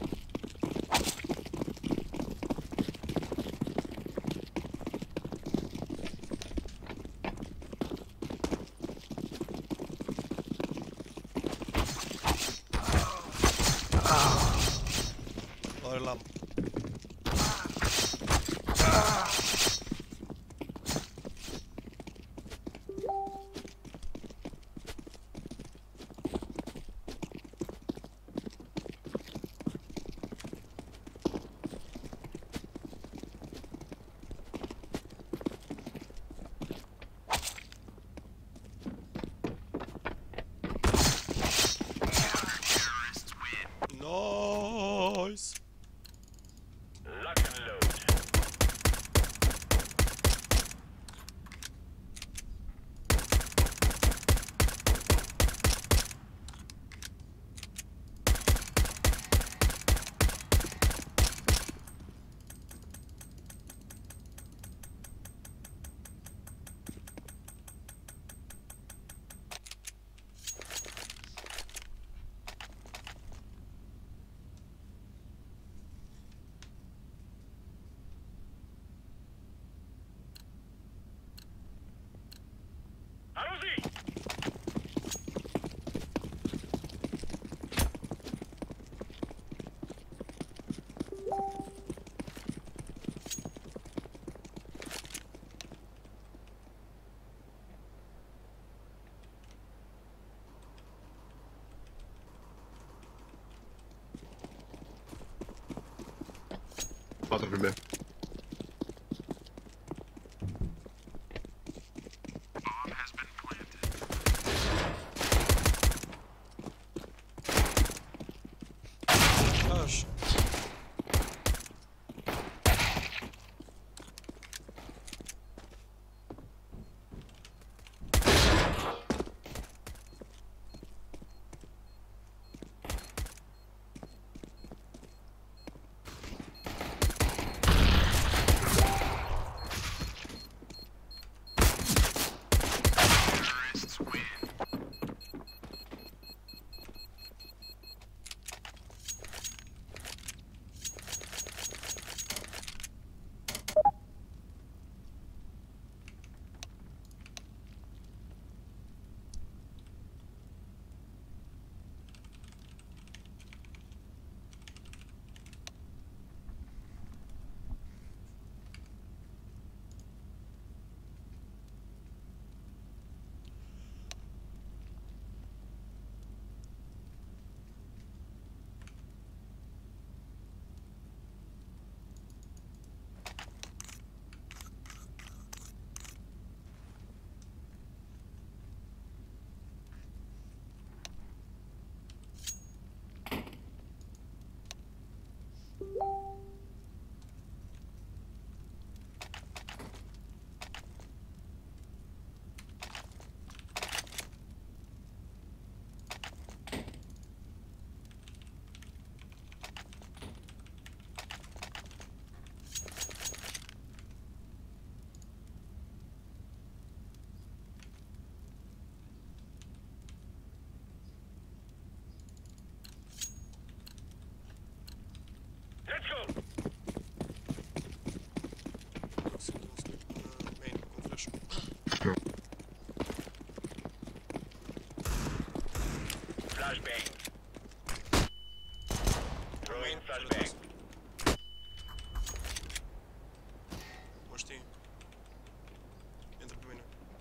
Ori l-am.
4 pe B.
Așa.
Let's go.
Main cu flash.
Flashbang. Throwing flashbang.
Mă știi. Intră pe mine.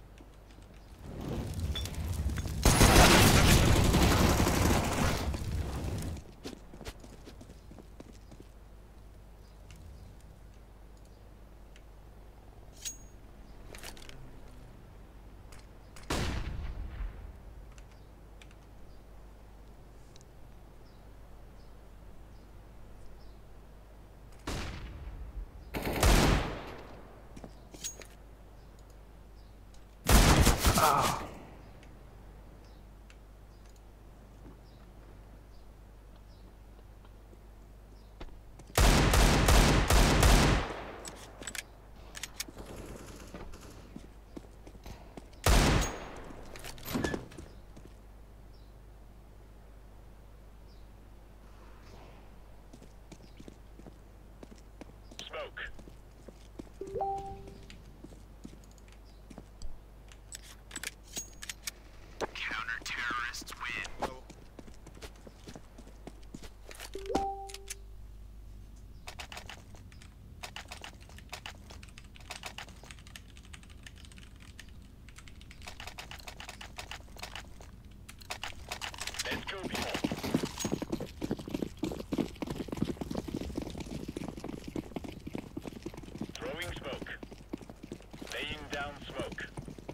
Smoke. Counter-terrorists win.
Bravo.
Let's go, people. Throwing smoke. Laying down smoke.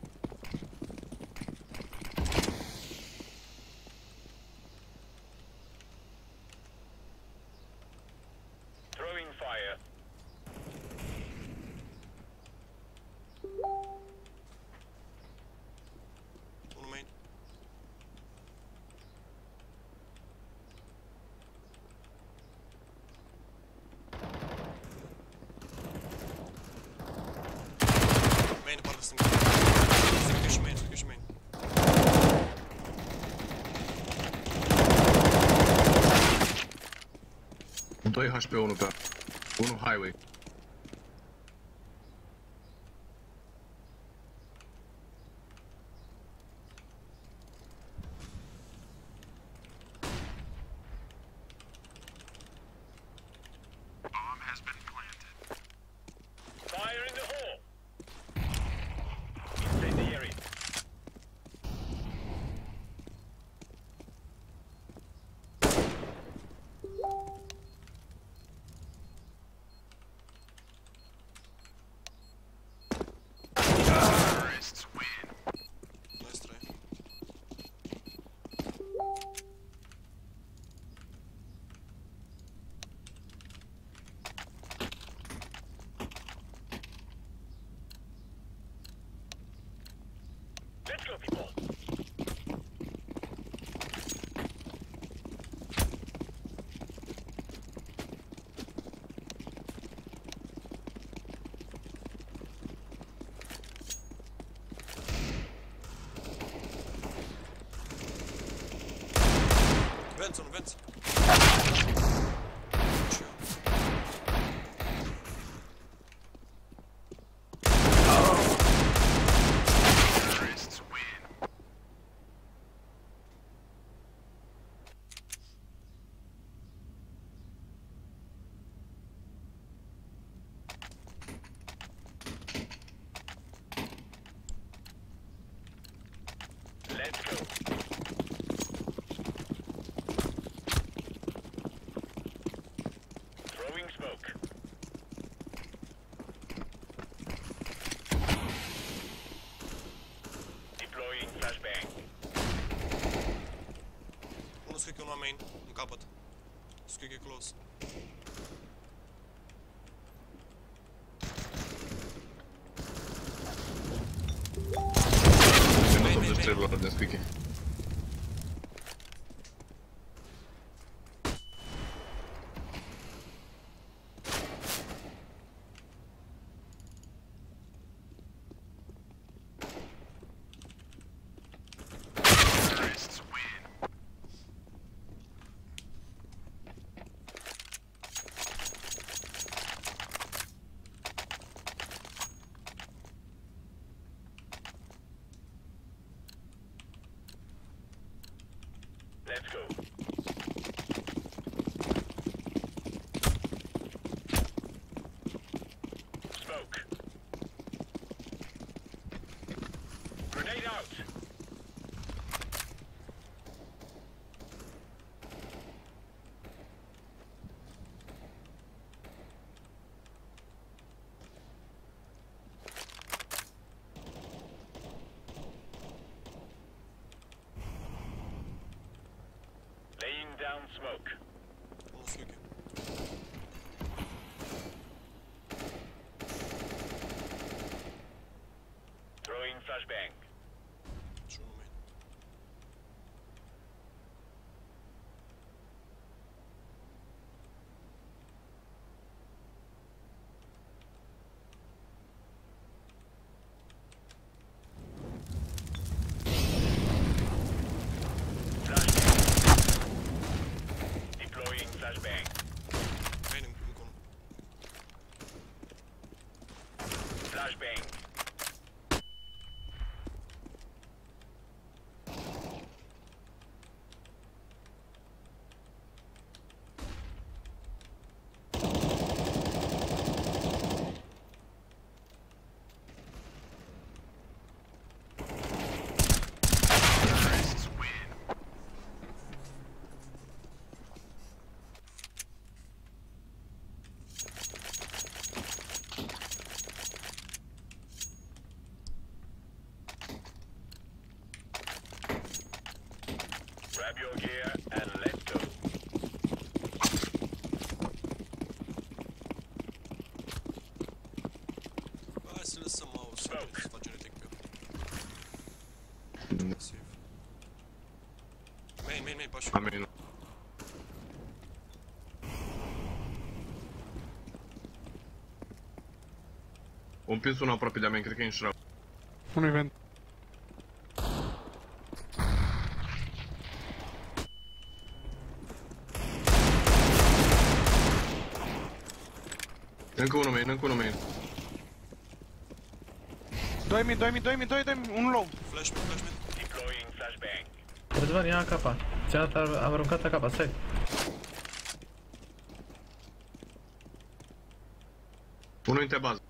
Throwing fire.
Unul main. Main, partea stângă. Strică și main, strică și main.
Doi HP, 1 pe A. 1 highway.
Bomb has been planted. Fire in the hole. Incendiary.
Squeaky un main, în capăt. Squeaky close.
Nu tot de celor de Squeaky.
Let's go. Smoke. Grenade out. Laying down smoke.
Unul Squeaky.
Throwing flashbang.
Și unul main.
Deploying flashbang.
Main încă unul.
Flashbang. Grab your gear and let's go.
Hai să lăsăm mouse
Smoke.
să facem retake pe el. Safe. Main, pași.
Amin. O împins unul aproape de-a mea, cred că e în șrap.
Un event.
Încă unul main, încă unul main.
2 mid, un low.
Flash mid.
Deploying flashbang.
Răzvan, ia capa. Ți-a dat, am aruncat la capa, stai.
Unul între bază.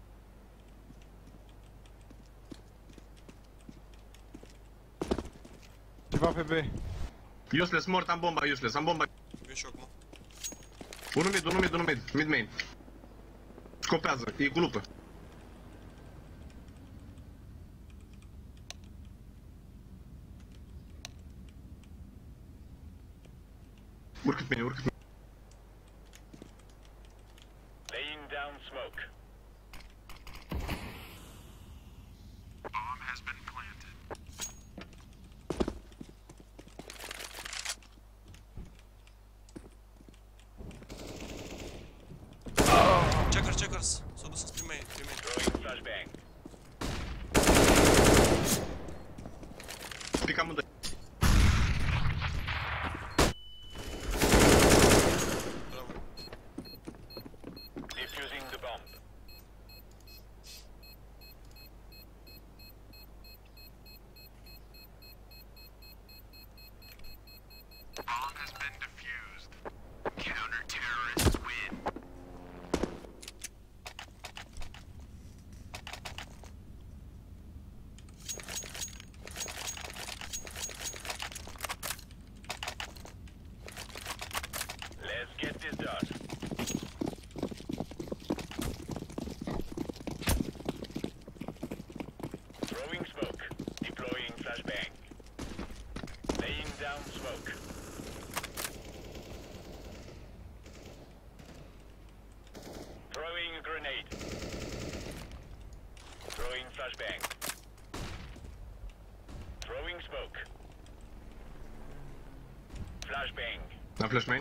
Ceva pe B.
Useless, mort, am bomba, useless, am bomba.
Vin și eu acum.
Unul mid main. Scopează, e cu lupă. Urcă-ți mine.
Laying down smoke.
Checkers. S-a dus spre main.
Throwing flashbang.
Pic amândoi.
Bravo.
Defusing the bomb. flashbang. Throwing smoke. Flashbang.
Na flash main?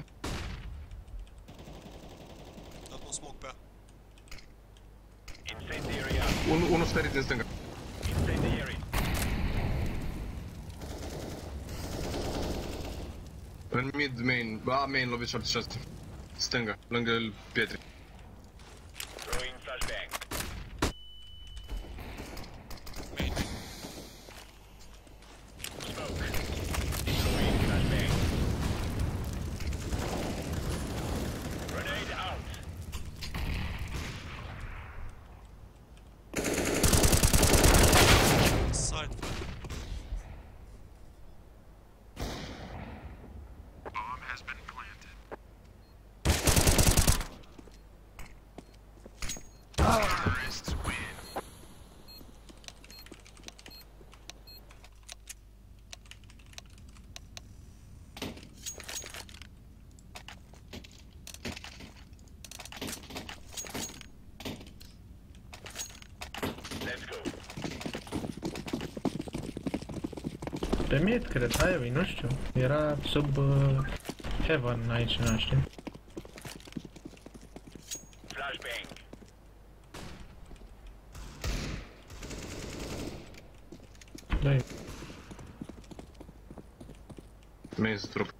Dat un smoke pe ea.
Incendiary out.
Unul stărit din stânga.
Incendiary.
În mid main. Main lovit 76. Stânga, lângă pietre.
Throwing flashbang.
Main.
Smoke. Deploying flashbang. Grenade out.
Side fire.
Let's go.
Pe mid, cred, highway, nu știu. Era sub heaven aici, nu știu.
Flashbang.
Doi.
Main se trup.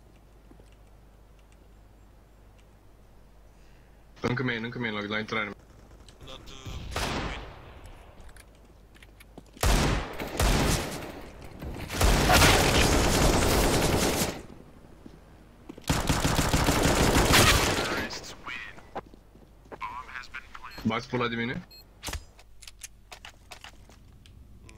Încă main, la intrare.
Am dat main.
Bați pula de mine?
Nu.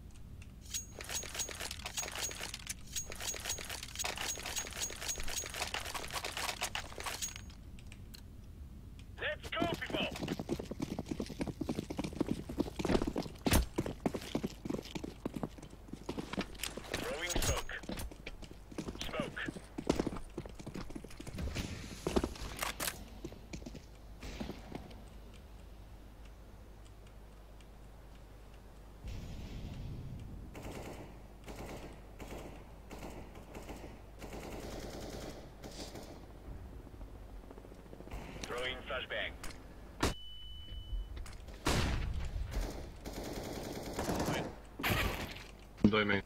Let's go, people. Throwing smoke. Smoke. Throwing flashbang.
Doi main.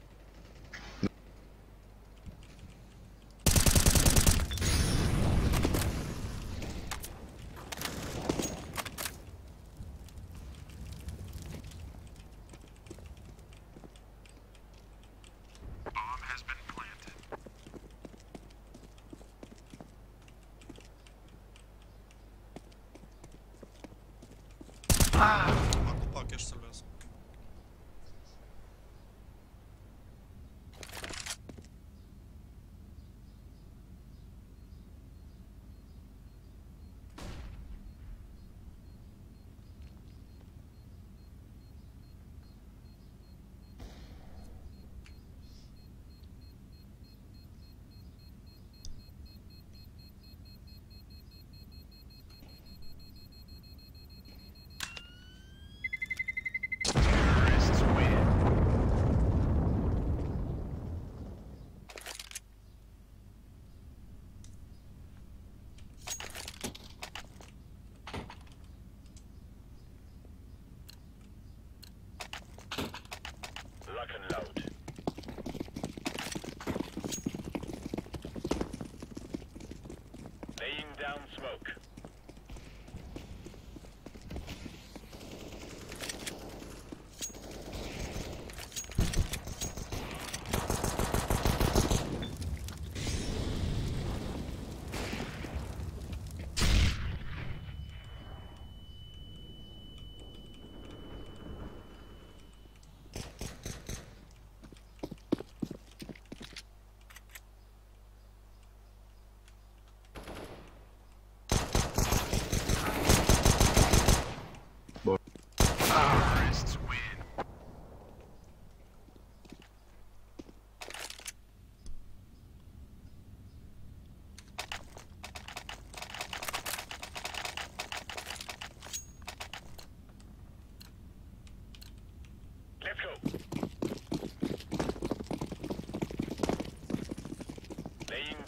Acum pache și salvează.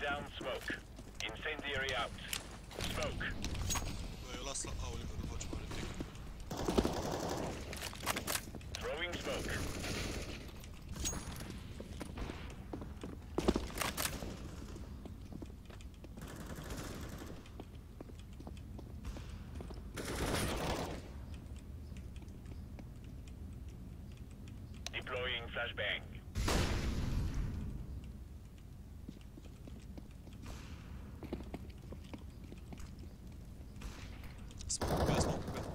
down smoke. Incendiary out. Smoke.
Bă, eu las la aule, că nu face mare trick.
Throwing smoke. Deploying flashbang.
Smoke pe, smoke pe.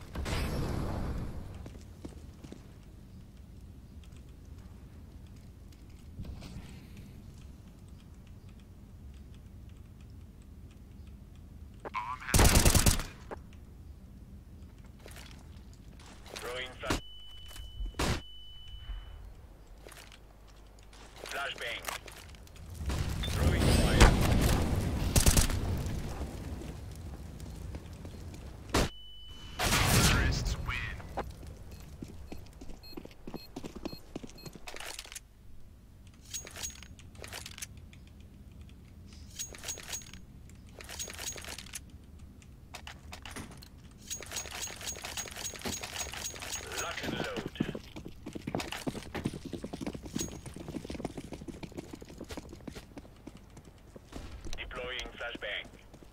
Throwing flash. Flashbang. Throwing fire. Terrorists win. Lock and load. Deploying flashbang.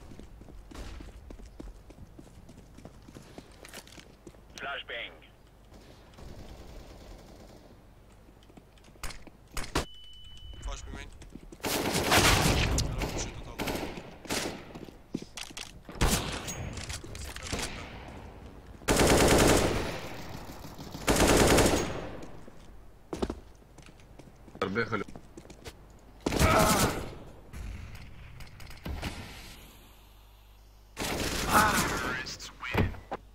Flashbang.
Faci pe main. Era ușit total. Să cred că
Дехали.
Terrorists win.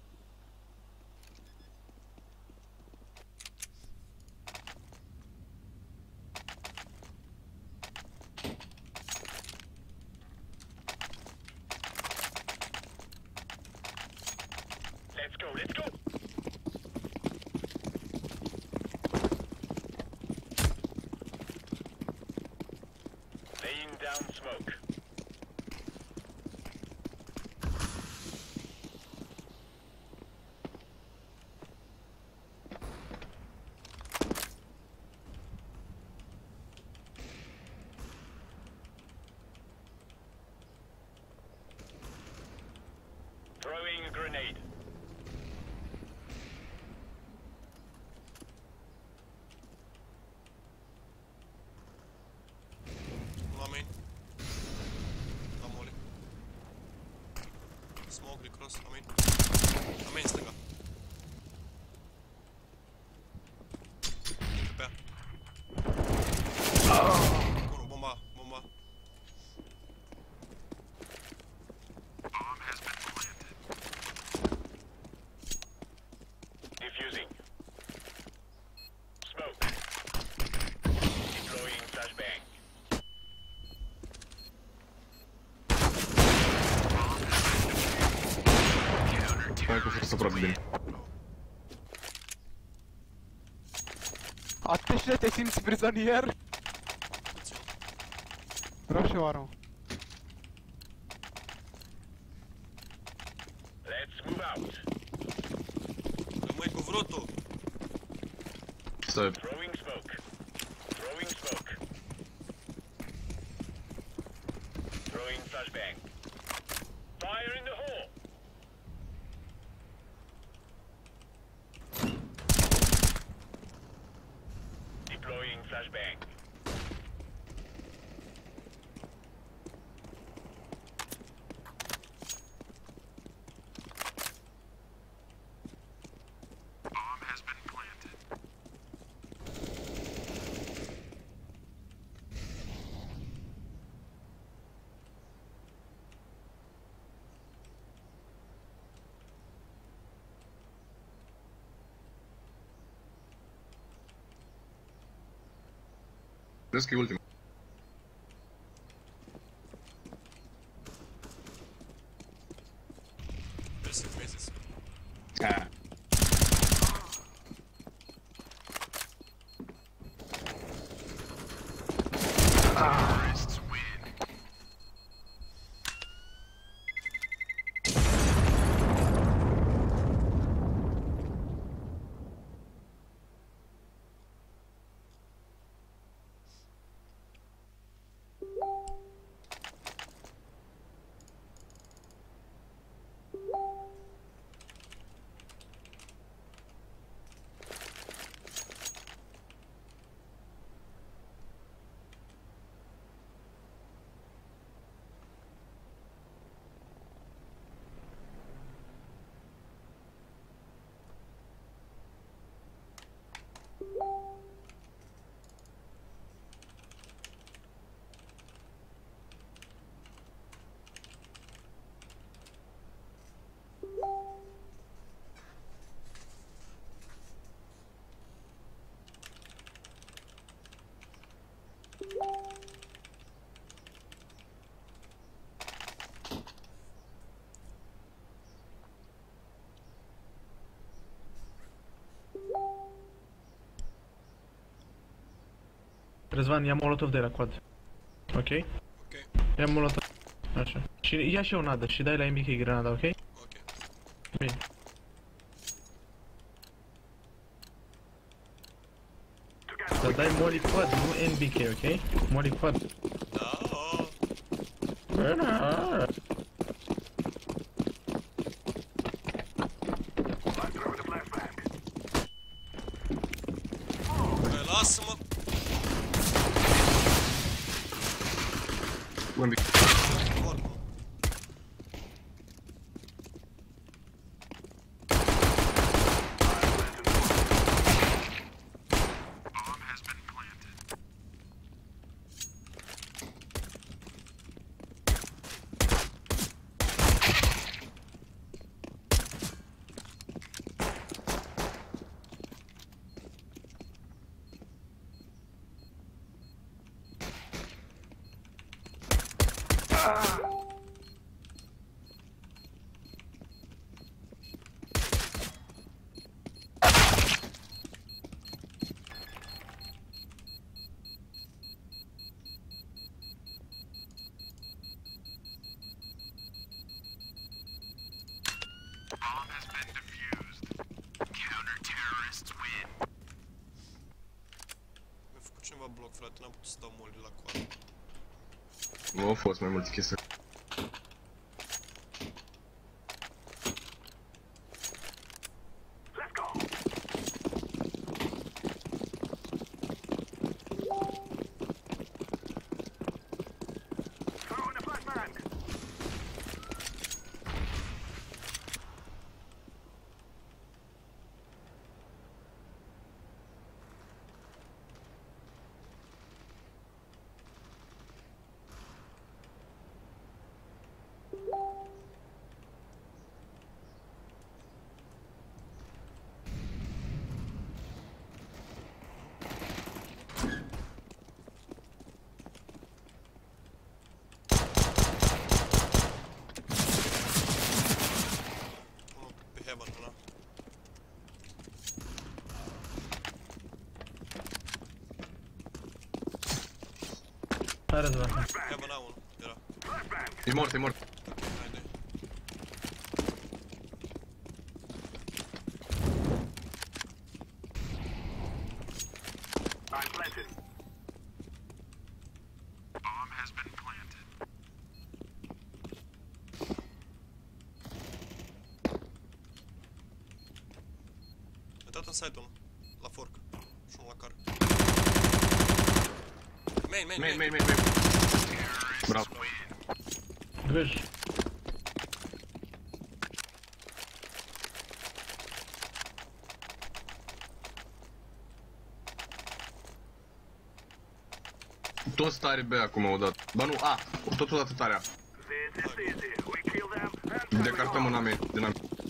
Let's go, let's go. Laying down smoke. Throwing a grenade.
la main. La mole. Smoke de cross, la main. La main stânga. Pe ea. Acolo, bomba, bomba.
Diffusing. Smoke. Deploying flashbang.
Hai cu forță aproape bine.
Atât și te simți prizonier? Vreau și eu armă.
Let's move out.
Rămâi cu vrutul.
Stai.
Throwing smoke. Throwing smoke. Throwing flashbang. Fire in the hole. Deploying flashbang. Bomb has been planted.
Crezi că e ultimul.
Trebuie să vezi.
Ah.
Terrorists win.
Răzvan, ia molotov de la quad. Ok?
Ok,
Ia molotov. Așa. Și ia și o nadă și dai la MBK granada, ok?
ok.
Bine. Dar dai molly quad, nu MBK, ok? Molly quad.
Da. Băi, lasă-mă.
Bun, bine.
Oricum. Mi-a făcut cineva bloc, frate, n-am putut să dau molly la coadă.
Nu au fost mai multe chestii.
Unul pe heaven, ăla.
Hai Răzvan.
Heaven A unul, era.
E mort, e mort.
Haide. A dat în site unul, la fork. Și unul la car. Main, main,
Main,
main.
main, main, main. Bravo.
Greș.
Toți tare B acum au dat. Ba nu, A, totodată tare A. Decartăm în A main, din A.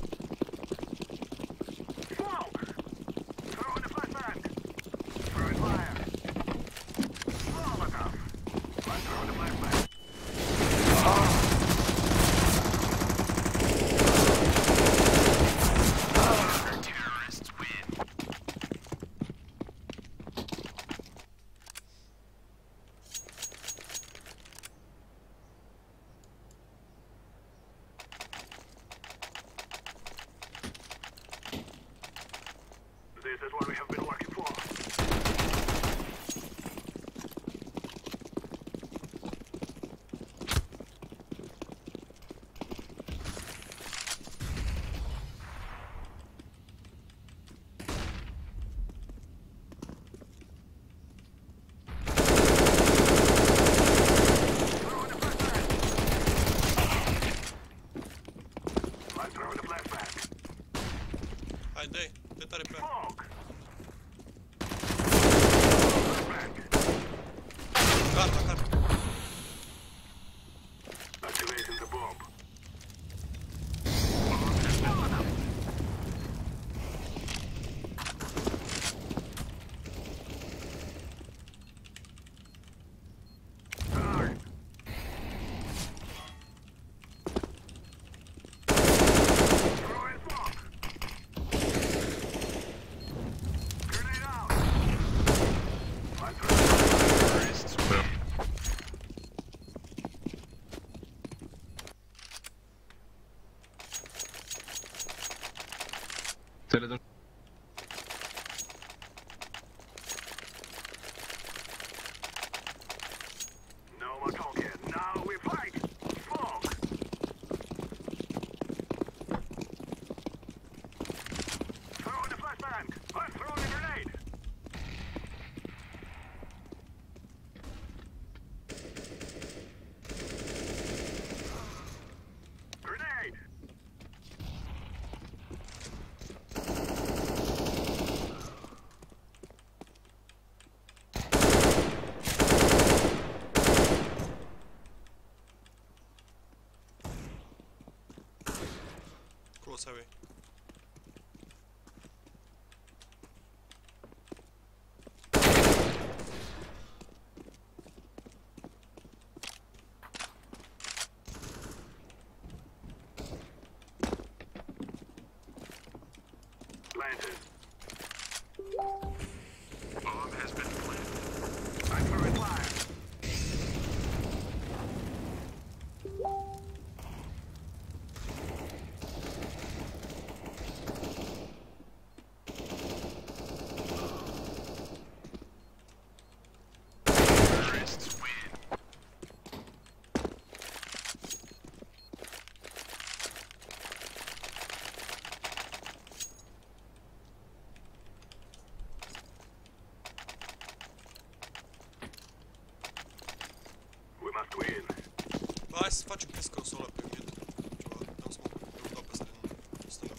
Hai, dă-i, dă tare pe ea. Gata, gata.
Să le dăm.
Close away. Hai să facem piscă-ul ăla pe mid. Ceva, dau smoke, dau pe din stânga.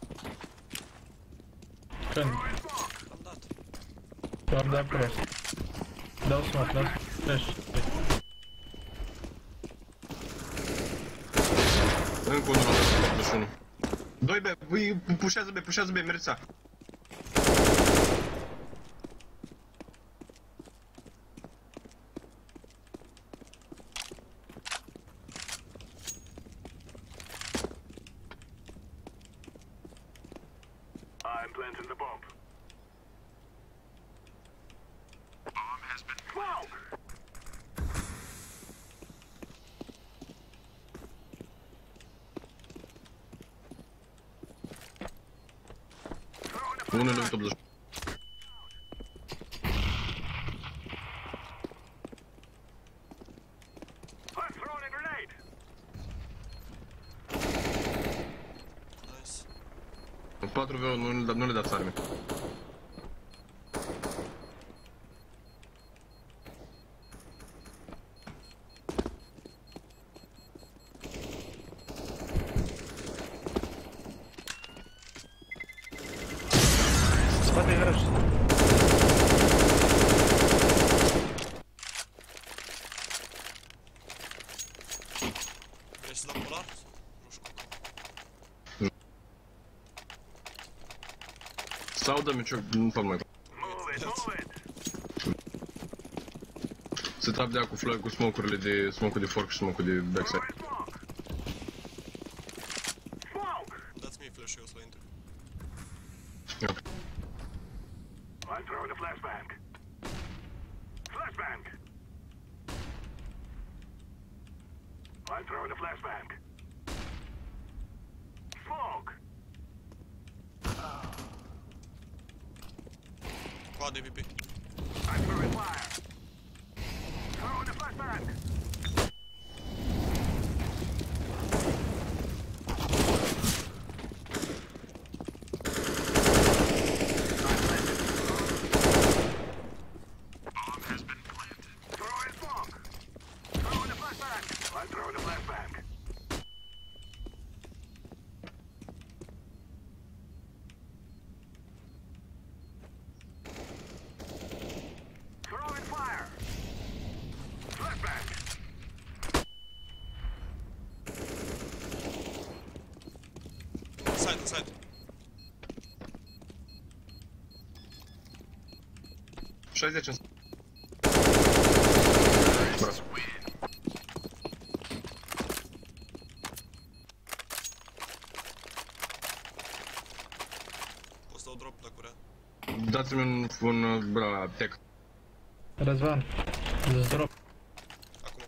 Când?
L-am dat.
Doar de acolo. Dau smoke, dau flash.
Încă unul la 41. 2B, pușează B, Merița. Unul în top 20.
Nice.
4v, nu le dați arme.
Spate garaj.
Vrei să dau polar? Nu știu.
Sau dă-mi cioc, nu fac mai. Se trap de aia cu flag, cu smoke-urile de smoke-ul de fork și smoke-ul de backside.
Dați mie flash-ul, eu o să la intru.
Ok.
I'm throwing a flashbang. Flashbang. I'm throwing a flashbang. Smoke.
Quad AVP.
I'm throwing fire. Throwing a flashbang.
Side.
Șaizeci în... Bravo.
Poți dau drop dacă vrea.
Dați-mi un tech.
Răzvan. Drop.
Acum.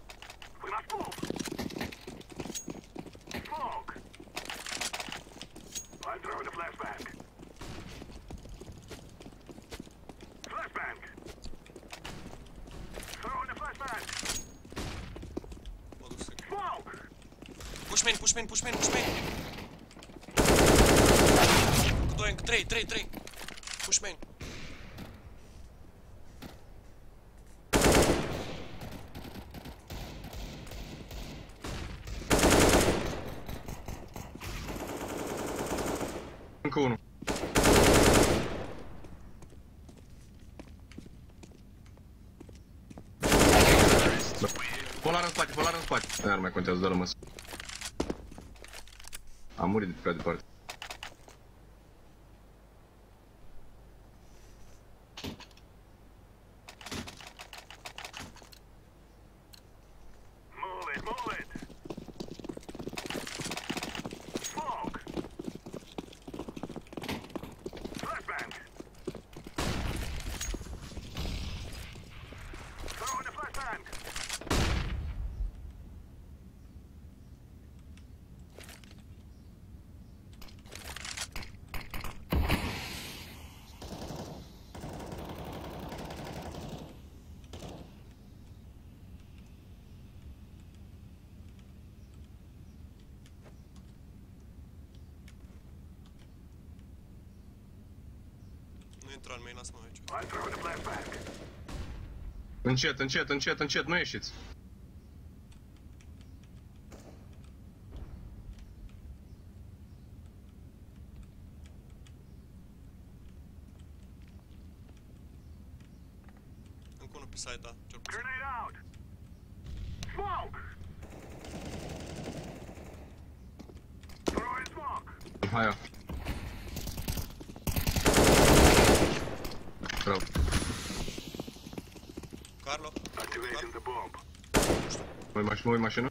I'm throwing a flashbang.
main, push main, push main, push main. Cu 2, încă 3. Push main.
Încă unul. Polar în spate, polar în spate. Nu mai contează, doar rămas. Am murit de pe prea departe.
Nu intra în main, lasă-mă aici.
Încet, nu ieșiți.
Încă unul pe side, da, cel puțin.
Hai, ia. Bravo.
Carlo?
Mă uit mașină.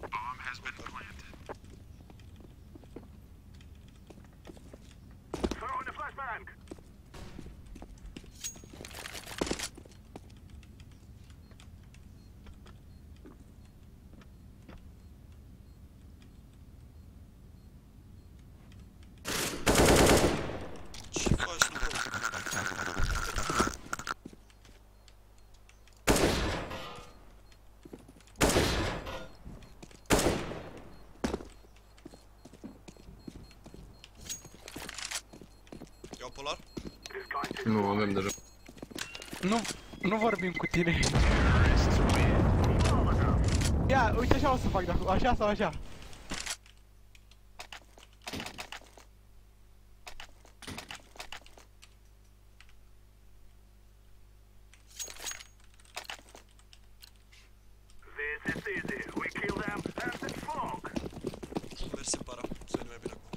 Ce faci, nu? Iau polar?
Nu, avem deja.
Nu vorbim cu tine. Ia, uite așa o să fac, dacă așa sau așa.
Mergi separa, să vedem mai bine acum.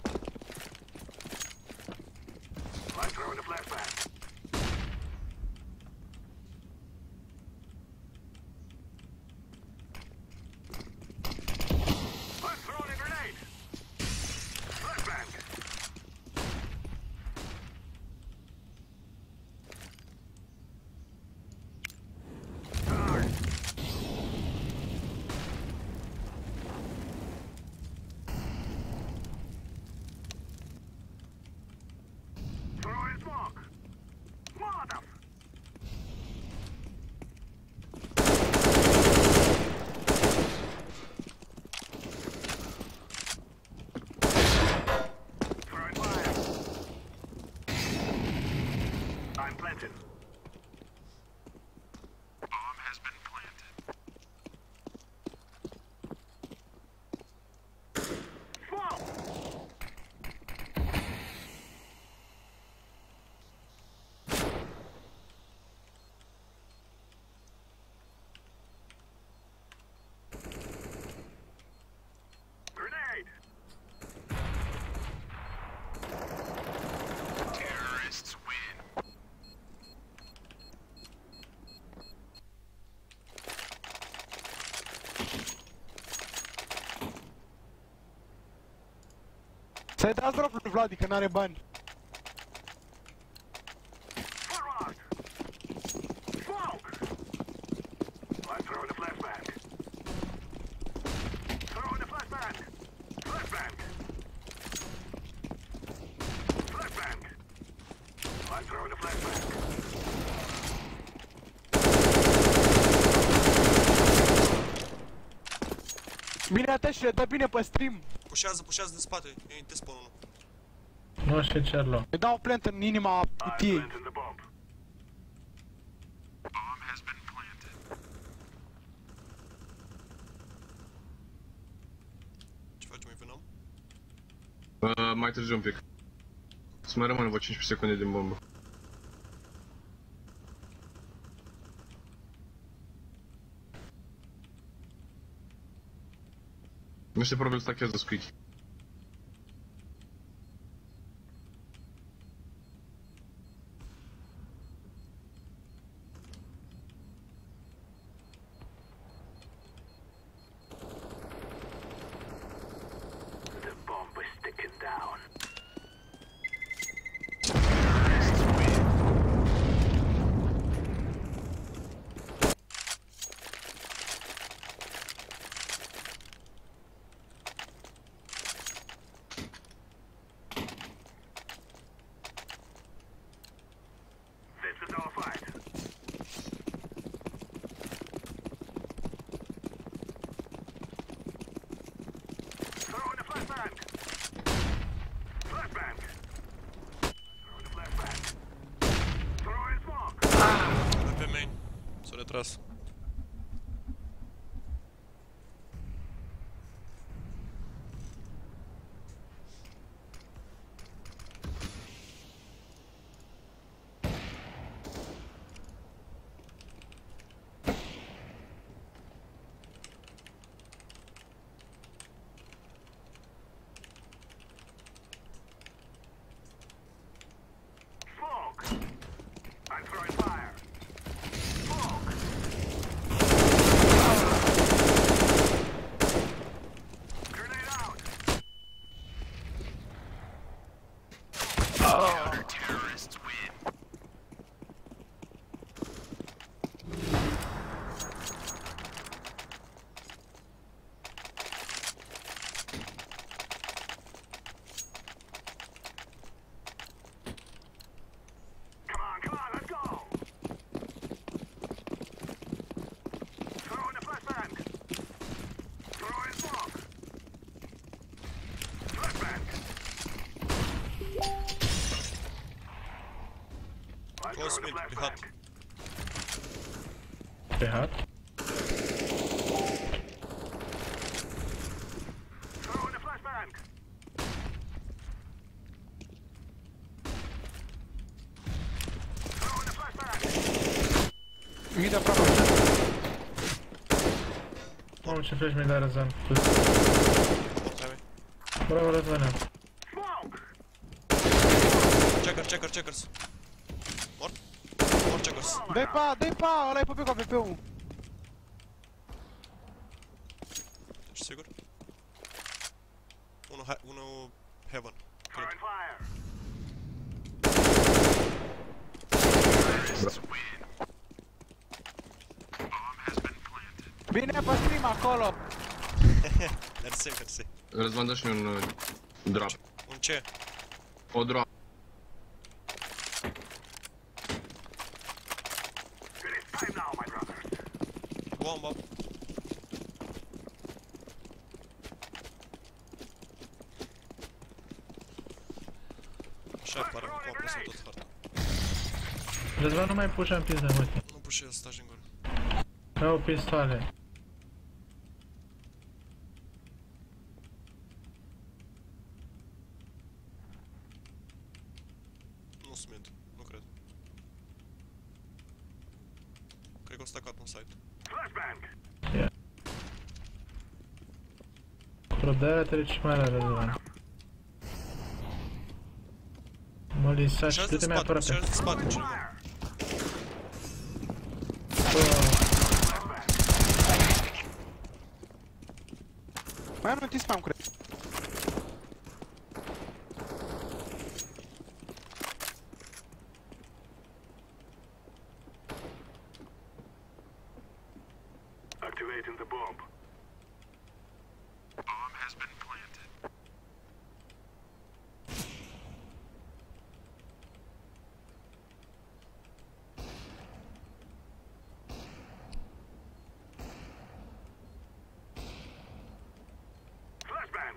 Să-i dați drop lui Vladi, că n-are bani. Bine, Ateș, dă bine pe stream.
Cu pușează de spate. E te spawn unul.
Nu știu ce ar lua.
Îi dau plant în inima cutiei.
Ce facem, îi vânăm?
Mai târziu un pic. Să mai rămână vreo 15 secunde din bombă. Nu știu, probabil stachează squeaky.
Pe main. S-a retras. Close mid, pe hat.
Pe hat?
Mid aproape.
Mamă, ce flash mi-ai dat, Răzvan.
Hai,
Bravo, Răzvan.
Checkers. Mort checkers.
Dai pa, ăla e pe cu AVP-ul.
Ești sigur? Unul heaven. Cred.
Bine pe stream acolo.
Mersi.
Răzvan, dă și un drop.
Un ce?
O drop.
Bomba. Așa pare, acum apăsăm tot harta.
Răzvan, nu mai pușa în pizda, mă.
Nu pușează, stai în gură.
Vreau pistoale.
Nu sunt mid, nu cred. Cred că o stacat în site.
Prodarea trece mai la Răzvan. Mă lisași, du-te mai aproape.
Pușează în spate cineva.
Mai am un spam, cred.
Activating the bomb. Bomb has been planted. Flashbang.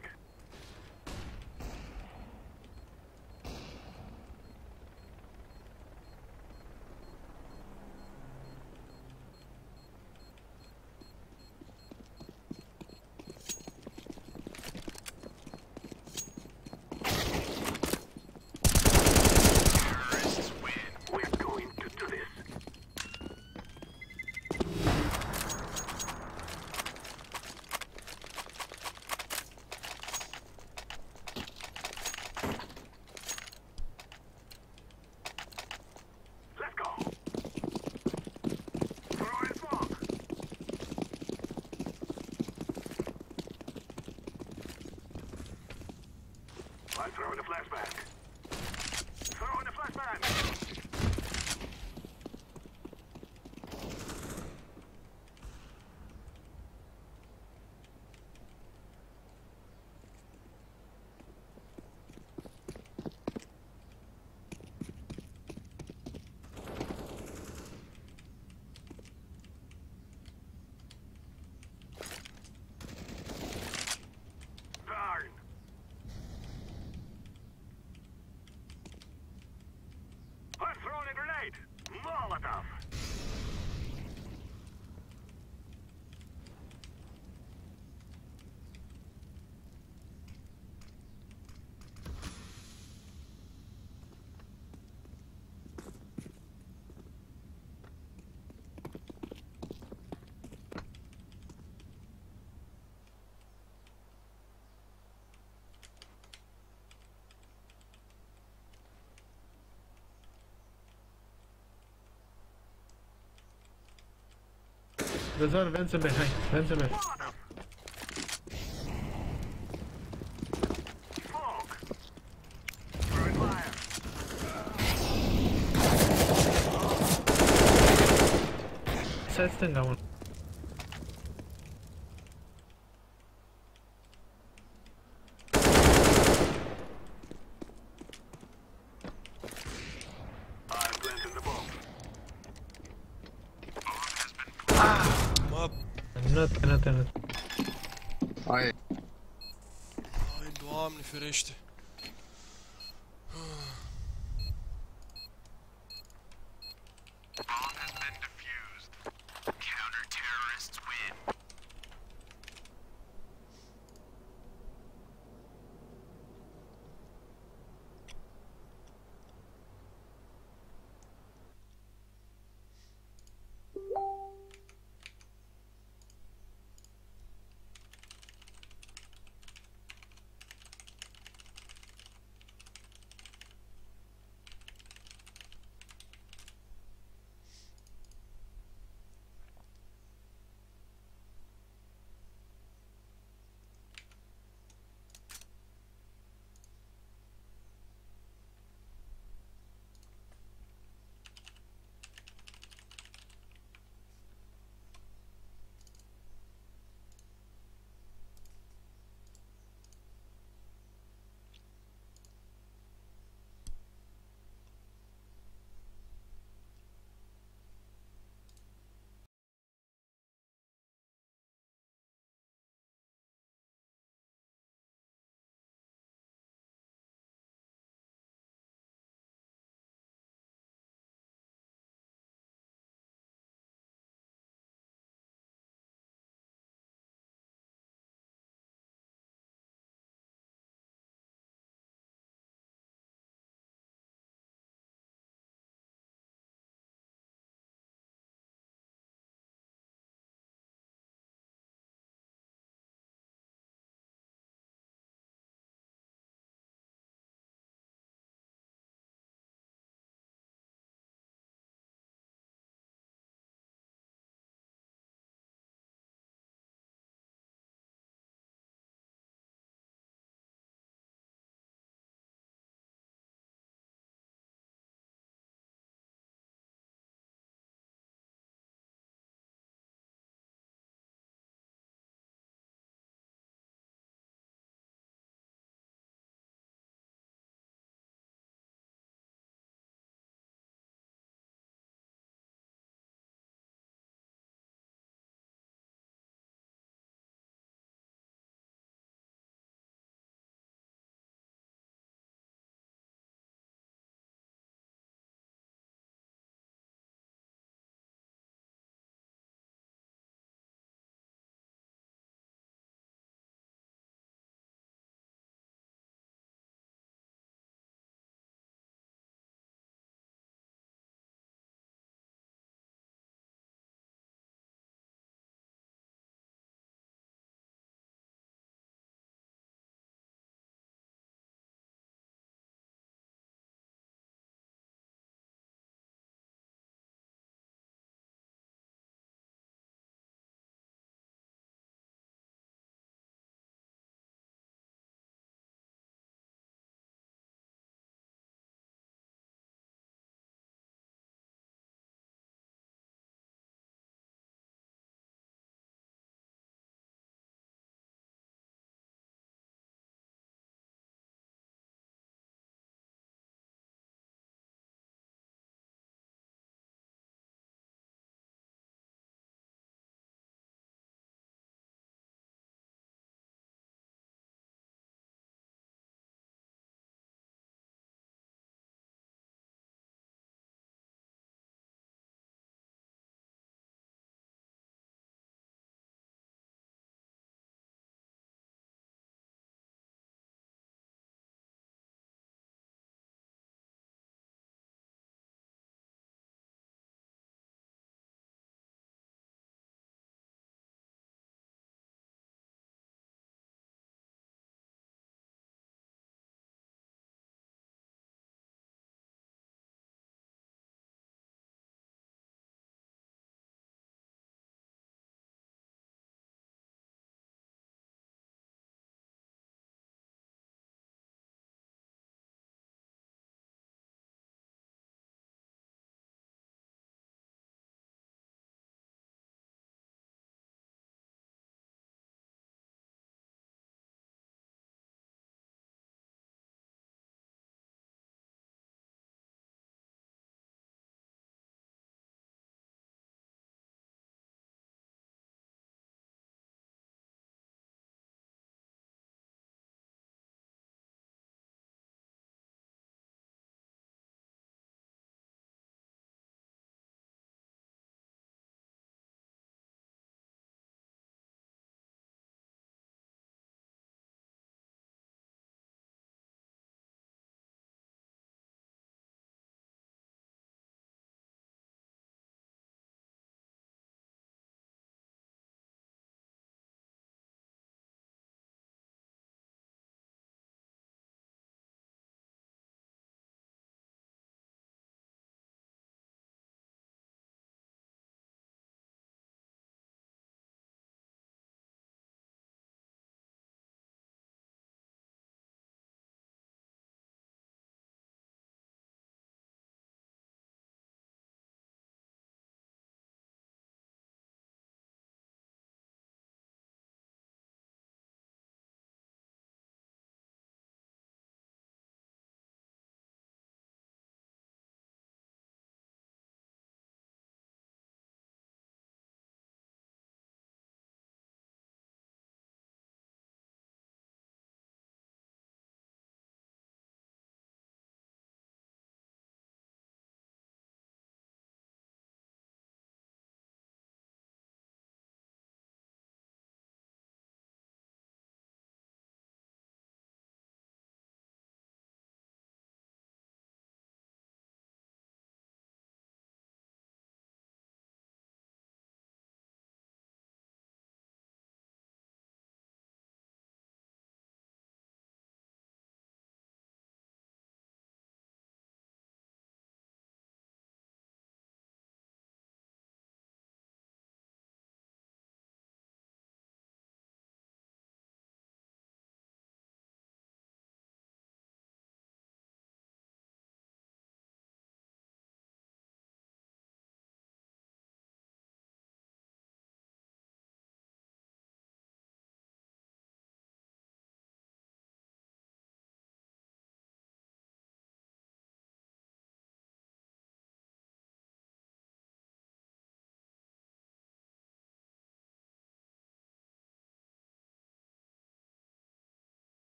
Razor, vent some behind. Vent some behind. Side stânga, unul.
Hai.
Ai, Doamne ferește.